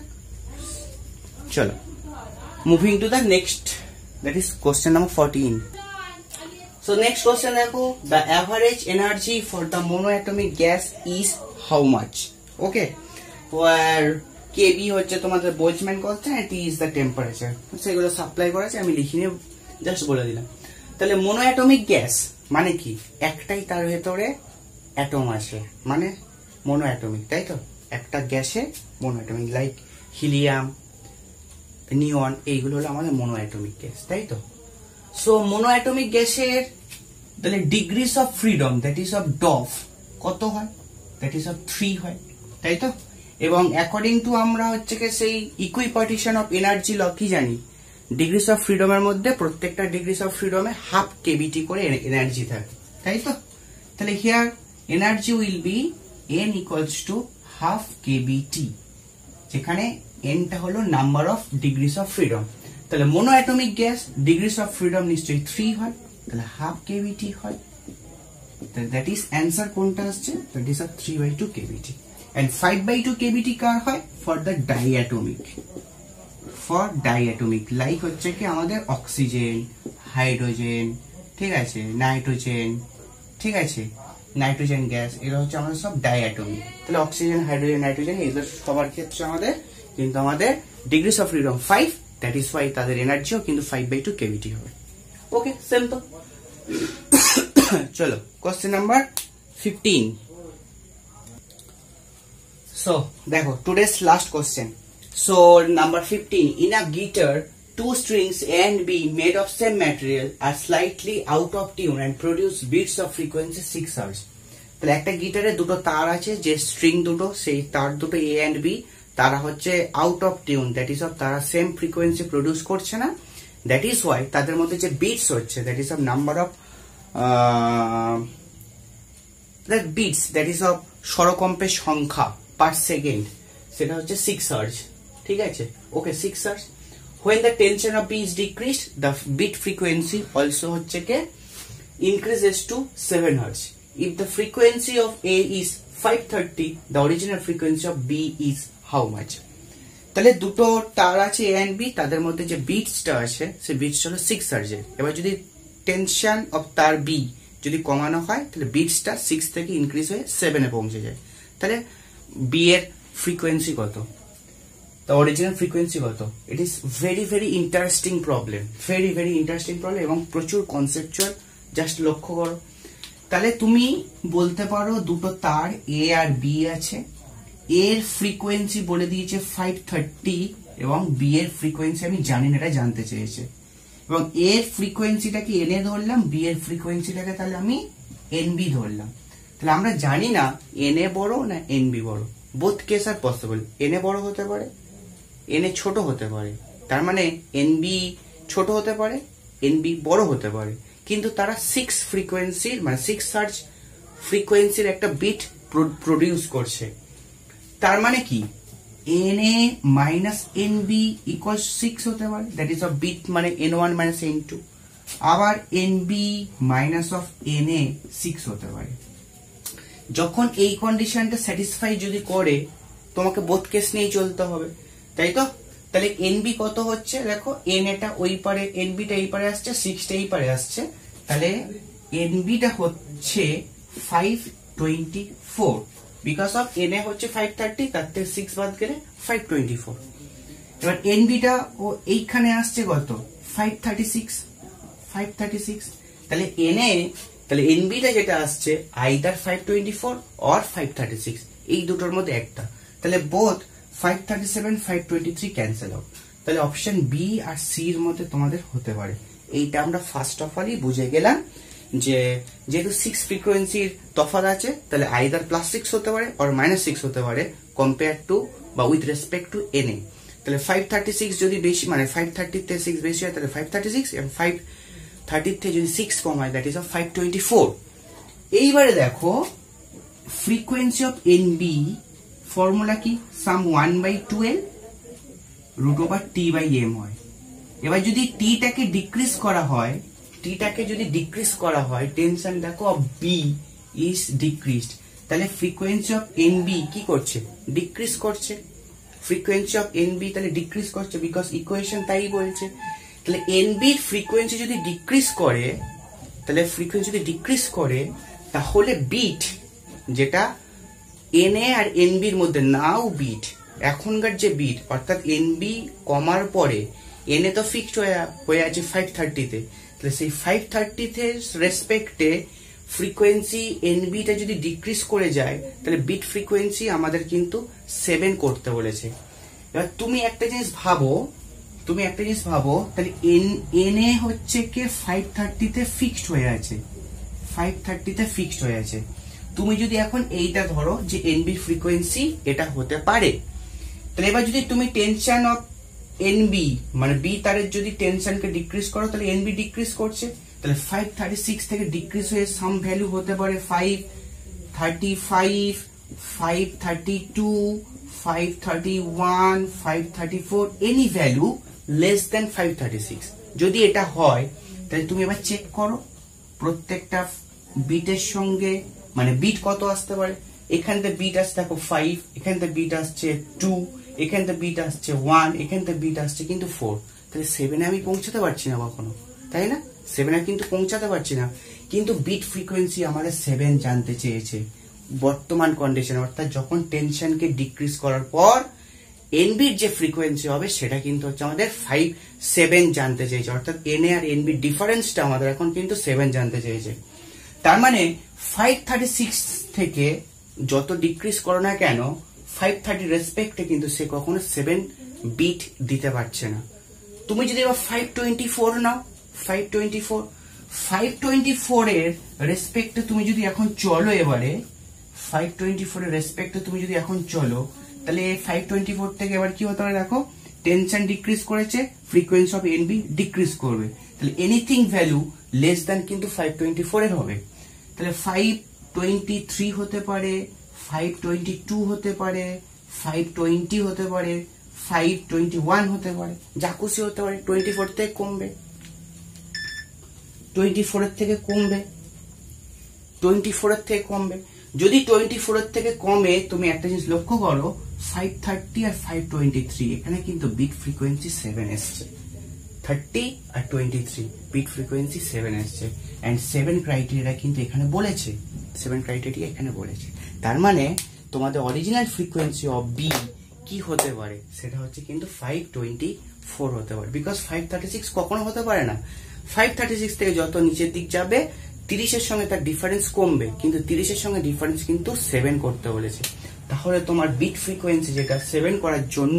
চলো moving to the next, that is question number 14. So next question দেখো, the average energy for the monoatomic gas is how much? Okay, where Kb হচ্ছে তোমাদের Boltzmann constant and T is the temperature, সেগুলো supply করেছে আমি লিখিনি, just বলে দিলাম। তাহলে মোনোঅ্যাটমিক গ্যাস মানে কি? একটাই তার ভেতরে অ্যাটম আছে মানে মোনোঅ্যাটমিক, তাই তো? একটা গ্যাসে মোনোঅ্যাটমিক, লাইক হিলিয়াম, নিয়ন, এইগুলো হলো আমাদের মোনোঅ্যাটমিক গ্যাস, তাই তো? সো মোনোঅ্যাটমিক গ্যাসের তাহলে degrees of freedom, that is of DOF, কত হয়? দ্যাট ইজ অফ 3 হয়, তাই তো? এবং অ্যাকর্ডিং টু আমরা হচ্ছে কি সেই ইকুইপার্টিশন অফ এনার্জি ল কি জানি, ডিগ্রিজ অফ ফ্রিডমের মধ্যে প্রত্যেকটা ডিগ্রিজ অফ ফ্রিডমে হাফ কেবিটি করে এনার্জি থাকে, তাই তো? তাহলে here energy will be n equals to half KBT, যেখানে nটা হলো number of degrees of freedom. তাহলে monoatomic gas degrees of freedom নিশ্চয়ই 3 হয়, তাহলে হাফ কেভিটি হয়। দ্যাট ইজ অ্যান্সার কোনটা আসছে? That is 3/2 KBT. And 5/2 KBT কার হয়? ফর দ্য ডাইঅ্যাটমিক, লাইক হচ্ছে কি আমাদের অক্সিজেন, হাইড্রোজেন, ঠিক আছে, নাইট্রোজেন, ঠিক আছে, নাইট্রোজেন গ্যাস, এগুলো হচ্ছে আমাদের সব ডাইঅ্যাটমিক। তাহলে অক্সিজেন, হাইড্রোজেন, নাইট্রোজেন এগুলো সবার ক্ষেত্রে আমাদের কিন্তু আমাদের degrees of freedom 5, that is why তাদের এনার্জিও কিন্তু 5/2 কেভিটি হবে। Okay, simple. চলো কোশ্চেন নাম্বার 15, So দেখো today's last question. So number 15, in a guitar two strings A and B made of same material are slightly out of tune and produce beats of frequency 6 Hz. তাহলে একটা গিটারে দুটো তার আছে, যে string দুটো, সেই তার দুটো A and B তারা হচ্ছে out of tune, that is of তারা সেম ফ্রিকোয়েন্সি প্রডিউস করছে না, দ্যাট ইজ ওয়াই তাদের মধ্যে যে বিটস হচ্ছে, that is of number of that beats, that is of স্বরকম্পের সংখ্যা পার সেকেন্ড, সেটা হচ্ছে 6 Hz. ঠিক আছে, ওকে 6 Hz. When the tension of B is decreased, the bit frequency also হচ্ছে কে increases to 7 Hz. If the frequency of A is 530, the original frequency of B is how much? তাহলে দুটো তার আছে A and B, তাদের মধ্যে যে বিটসটা আছে সেই বিটস হলো 6 Hz. এবার যদি টেনশন অফ তার B যদি কমানো হয় তাহলে বিটসটা 6 থেকে ইনক্রিজ হয়ে 7 এ পৌঁছে যায়. তাহলে B এর ফ্রিকোয়েন্সি কত, the original frequency কত? It is very interesting problem, very interesting problem এবং প্রচুর কনসেপচুয়াল, জাস্ট লক্ষ্য করো. তাহলে তুমি বলতে পারো দুটো তার A আর B আছে, এর ফ্রিকোয়েন্সি বলে দিয়েছে 530 এবং B এর ফ্রিকোয়েন্সি আমি জানি না, এটা জানতে চেয়েছে, এবং এর ফ্রিকোয়েন্সিটাকে N এ ধরলাম, B এর ফ্রিকোয়েন্সিটাকে তাহলে আমি NB ধরলাম. তাহলে আমরা জানি না N এ বড় না NB বড়, বোথ কেস আর পসিবল. N এ বড় হতে পারে, N এ ছোট হতে পারে, তার মানে NB ছোট হতে পারে, NB বড় হতে পারে, কিন্তু তারা 6 ফ্রিকোয়েন্সির মানে 6 Hz ফ্রিকোয়েন্সির একটা বিট প্রডিউস করছে. তার মানে কি NA মাইনাস NB ইকুয়াল 6 হতে পারে, দ্যাট ইজ অফ বিট মানে N1 মাইনাস N2, আবার NB মাইনাস অফ NA 6 হতে পারে. যখন এই কন্ডিশনটা স্যাটিসফাই যদি করে, তোমাকে বোথ কেস নিয়ে চলতে হবে, তাই তো? তাহলে NB কত হচ্ছে দেখো, NA টা ওই পারে, NB টা এই পারে আসছে, 6 টা এই পারে আসছে, তাহলে NB টা হচ্ছে 524, বিকজ অফ NA হচ্ছে 530, তার থেকে 6 বাদ গেলে 524. এবার NB টা ও এইখানে আসছে কত, 536, তাহলে তাহলে NB টা যেটা আসছে আইদার 524 অর 536, এই দুটোর মধ্যে একটা. তাহলে বোথ 537 523 ক্যান্সেল আউট. তাহলে অপশন বি আর সি এর মধ্যে তোমাদের হতে পারে. এইটা আমরা ফার্স্ট অফ অলই বুঝে গেলাম যে যেহেতু 6 ফ্রিকোয়েন্সির তফাৎ আছে, তাহলে আইদার +6 হতে পারে অর -6 হতে পারে কম্পেয়ার টু বা উইথ রেসপেক্ট টু NA. তাহলে 536 যদি বেশি মানে 530 থেকে 6 বেশি হয় তাহলে 536, এবং 530 থেকে যদি 6 কম হয় দ্যাট ইজ অফ 524. এইবারে দেখো ফ্রিকোয়েন্সি অফ NB ফর্মুলা কি, সাম 1/12 √T/m হয়. এবার যদি টি টাকে ডিক্রিজ করা হয়, টেনশন দেখো অফ বি ইজ ডিক্রিজড, তাহলে ফ্রিকোয়েন্সি অফ NB কি করছে, ডিক্রিজ করছে. ফ্রিকোয়েন্সি অফ NB তাহলে ডিক্রিজ করছে, বিকজ ইকুয়েশন তাই বলছে. তাহলে NB এর ফ্রিকোয়েন্সি যদি ডিক্রিজ করে, তাহলে বিট যেটা NA আর NB এর মধ্যে নাও বিট, এখনকার যে বিট অর্থাৎ NB কমার পরে NA তো ফিক্সড হয়ে আছে 530 তে, তাহলে সেই 530 তে রেসপেক্টে ফ্রিকোয়েন্সি NB টা যদি ডিক্রিজ করে যায়, তাহলে বিট ফ্রিকোয়েন্সি আমাদের কিন্তু 7 করতে বলেছে. এবার তুমি একটা জিনিস ভাবো, তাহলে NA হচ্ছে কে 530 তে ফিক্সড হয়ে আছে, তুমি যদি এখন এইটা ধরো যে NB ফ্রিকোয়েন্সি এটা হতে পারে, তাহলে এবার যদি তুমি টেনশন অফ NB মানে B তারের যদি টেনশনকে ডিক্রিজ করো, তাহলে NB ডিক্রিজ করছে, তাহলে 536 থেকে ডিক্রিজ হয়ে সাম ভ্যালু হতে পারে 535, 532, 531, 534, এনি ভ্যালু লেস দেন 536. যদি এটা হয় তাহলে তুমি এবার চেক করো প্রত্যেকটা বিটের সঙ্গে, মানে বিট কত আসতে পারে. এখান থেকে বিট আসছে দেখো 5, এখান থেকে বিট আসছে 2, এখান থেকে বিট আসছে 1, এখান থেকে বিট আসছে কিন্তু 4. তাহলে 7 এ আমি পৌঁছাতে পারছি না কখনো, তাই না? 7 এ কিন্তু পৌঁছাতে পারছি না, কিন্তু বিট ফ্রিকোয়েন্সি আমাদের 7 জানতে চেয়েছে বর্তমান কন্ডিশন, অর্থাৎ যখন টেনশনকে ডিক্রিজ করার পর NB এর যে ফ্রিকোয়েন্সি হবে সেটা কিন্তু হচ্ছে আমাদের 7 জানতে চেয়েছে, অর্থাৎ NA আর NB ডিফারেন্সটা আমাদের এখন কিন্তু 7 জানতে চেয়েছে. তার মানে 536 থেকে যত ডিক্রিজ করো না কেন 530 রেসপেক্টে কিন্তু সে কখনো 7 বিট দিতে পারছে না। তুমি যদি এবার 524 নাও, 524 এর রেসপেক্টে তুমি যদি এখন চলো, এবারে 524 এর রেসপেক্টে তুমি যদি এখন চলো, তাহলে 524 থেকে এবার কি হতে পারে দেখো, টেনশন ডিক্রিজ করেছে, ফ্রিকোয়েন্সি অফ এনবি ডিক্রিজ করবে, তাহলে এনিথিং ভ্যালু লেস দ্যান কিন্তু 524 এর হবে। তাহলে 523 হতে পারে, 522 হতে পারে, 520 হতে পারে, 521 হতে পারে, যা খুশি হতে পারে। 24 থেকে কমবে, 24 এর থেকে কমবে, 24 এর থেকে কমবে। যদি 24 এর থেকে কমে, তুমি একটা জিনিস লক্ষ্য করো, 530 আর 523 এখানে কিন্তু বিট ফ্রিকোয়েন্সি 7 এসছে। 30 আর 23 বিট ফ্রিকোয়েন্সি 7 এসছে, এন্ড 7 ক্রাইটেরিয়া কিন্তু এখানে বলেছে, 7 ক্রাইটেরিয়া এখানে বলেছে। তার মানে তোমাদের অরিজিনাল ফ্রিকোয়েন্সি অফ বি কি হতে পারে, সেটা হচ্ছে কিন্তু 524 হতে পারে, বিকজ 536 কখনো হতে পারে না। 536 থেকে যত নিচের দিক যাবে 30 এর সঙ্গে তার ডিফারেন্স কমবে, কিন্তু 30 এর সঙ্গে ডিফারেন্স কিন্তু 7 করতে বলেছে। তাহলে তোমার বিট ফ্রিকোয়েন্সি যেটা 7 করার জন্য,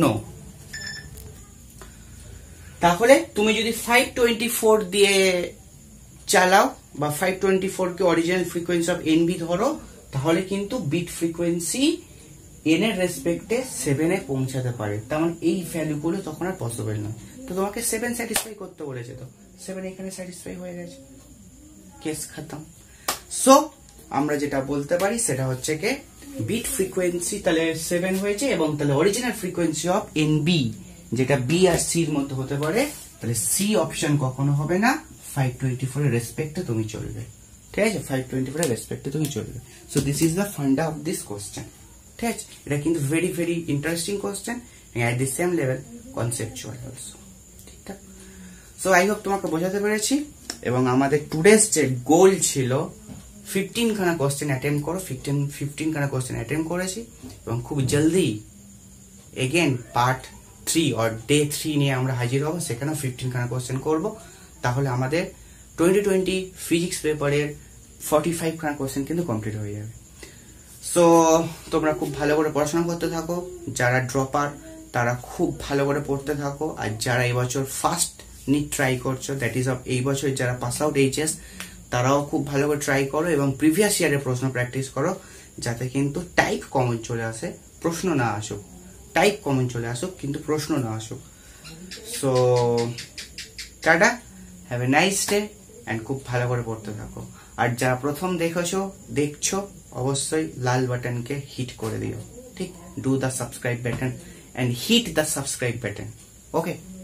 তাহলে তুমি যদি 524 দিয়ে চালাও বা 524 কে অরিজিনাল ফ্রিকোয়েন্সি অফ এনবি ধরো, তাহলে কিন্তু বিট ফ্রিকোয়েন্সি এন এর রেসপেক্টে 7 এ পৌঁছাতে পারে। তার মানে এই ভ্যালুগুলো তখন আর পসিবল না। তো তোমাকে 7 স্যাটিসফাই করতে বলেছে, তো 7 এখানে স্যাটিসফাই হয়ে গেছে, কেস খতম। সো আমরা যেটা বলতে পারি সেটা হচ্ছে কি, বিট ফ্রিকোয়েন্সি তাহলে 7 হয়েছে, এবং তাহলে অরিজিনাল ফ্রিকোয়েন্সি অফ এনবি যেটা বি আর সি এর মধ্যে হতে পারে, তাহলে সি অপশন কখনো হবে না। 524 এর রেসপেক্টে তুমি চলবে, ঠিক আছে, 524 এর রেসপেক্টে তুমি চলবে। So this is the funda of this question, ঠিক আছে। এটা কিন্তু very very interesting question, at the same level conceptual also, ঠিকঠাক। সো আই হোপ তোমাকে বোঝাতে পেরেছি। এবং আমাদের টুডেস যে গোল ছিল 15 খানা কোশ্চেন অ্যাটেম্প করো, 15 খানা কোশ্চেন অ্যাটেম্প করেছি, এবং খুব জলদি এগেন পার্ট 3 অর ডে 3 নিয়ে আমরা হাজির হবো, সেখানেও 15 খানা কোশ্চেন করবো। তাহলে আমাদের 2020 ফিজিক্স পেপারের 45 খানা কোশ্চেন কিন্তু কমপ্লিট হয়ে যাবে। সো তোমরা খুব ভালো করে পড়াশোনা করতে থাকো, যারা ড্রপার তারা খুব ভালো করে পড়তে থাকো, আর যারা এবছর ফার্স্ট নিট ট্রাই করছো, দ্যাট ইজ অফ এই বছর যারা পাস আউট এইচএস, তারাও খুব ভালো করে ট্রাই করো এবং প্রিভিয়াস ইয়ারের প্রশ্ন প্র্যাকটিস করো, যাতে কিন্তু টাইপ কমন চলে আসে, প্রশ্ন না আসুক। টাইপ কমন চলে আসুক কিন্তু প্রশ্ন না আসুক। So tata, have a nice day, and খুব ভালো করে পড়তে থাকো। আর যারা প্রথম দেখছো অবশ্যই লাল বাটনকে হিট করে দিও, ঠিক। Do the subscribe button and hit the subscribe button, okay.